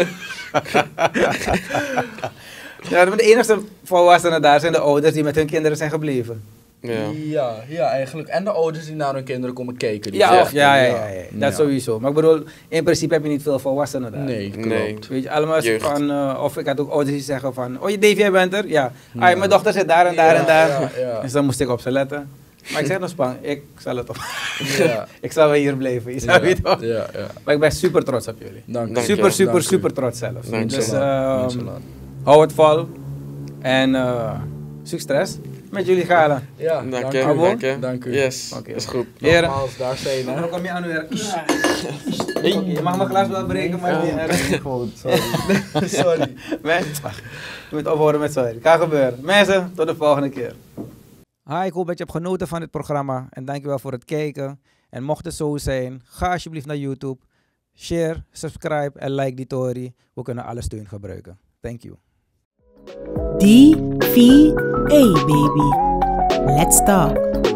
Ja, de enige volwassenen daar zijn de ouders die met hun kinderen zijn gebleven. Ja. Ja, eigenlijk. En de ouders die naar hun kinderen komen kijken. die Ja, vechten, ja. Dat Ja. sowieso. Maar ik bedoel, in principe heb je niet veel volwassenen daar. Nee, klopt. Nee. Weet je, allemaal Jeugd. van, of ik had ook ouders die zeggen van, oh, Dave, jij bent er? Ja. Ja. Ah, mijn dochter zit daar en daar en daar. Ja. Dus dan moest ik op ze letten. Maar ik zeg nog Spang, ik zal het op. Ja. Ik zal wel hier blijven. Je zou weten. Ja. Maar ik ben super trots op jullie. Dank Dank je. je. Super trots zelfs. Dank je. Dus Dank je. hou het vol. En succes met jullie gala. Ja, Dank u. je. Abo? Dank je. Dank u. Yes. Oké. Is goed. Heren. Nogmaals, daar zijn hè. Dan kom je aan weer. Je mag mijn glas wel breken, maar niet erg. Sorry. Je moet ophouden met sorry. Kan gebeuren. Mensen, tot de volgende keer. Hi, ik hoop dat je hebt genoten van dit programma. En dankjewel voor het kijken. En mocht het zo zijn, ga alsjeblieft naar YouTube. share, subscribe en like die Tory. We kunnen alle steun gebruiken. Thank you. DVA baby. Let's talk.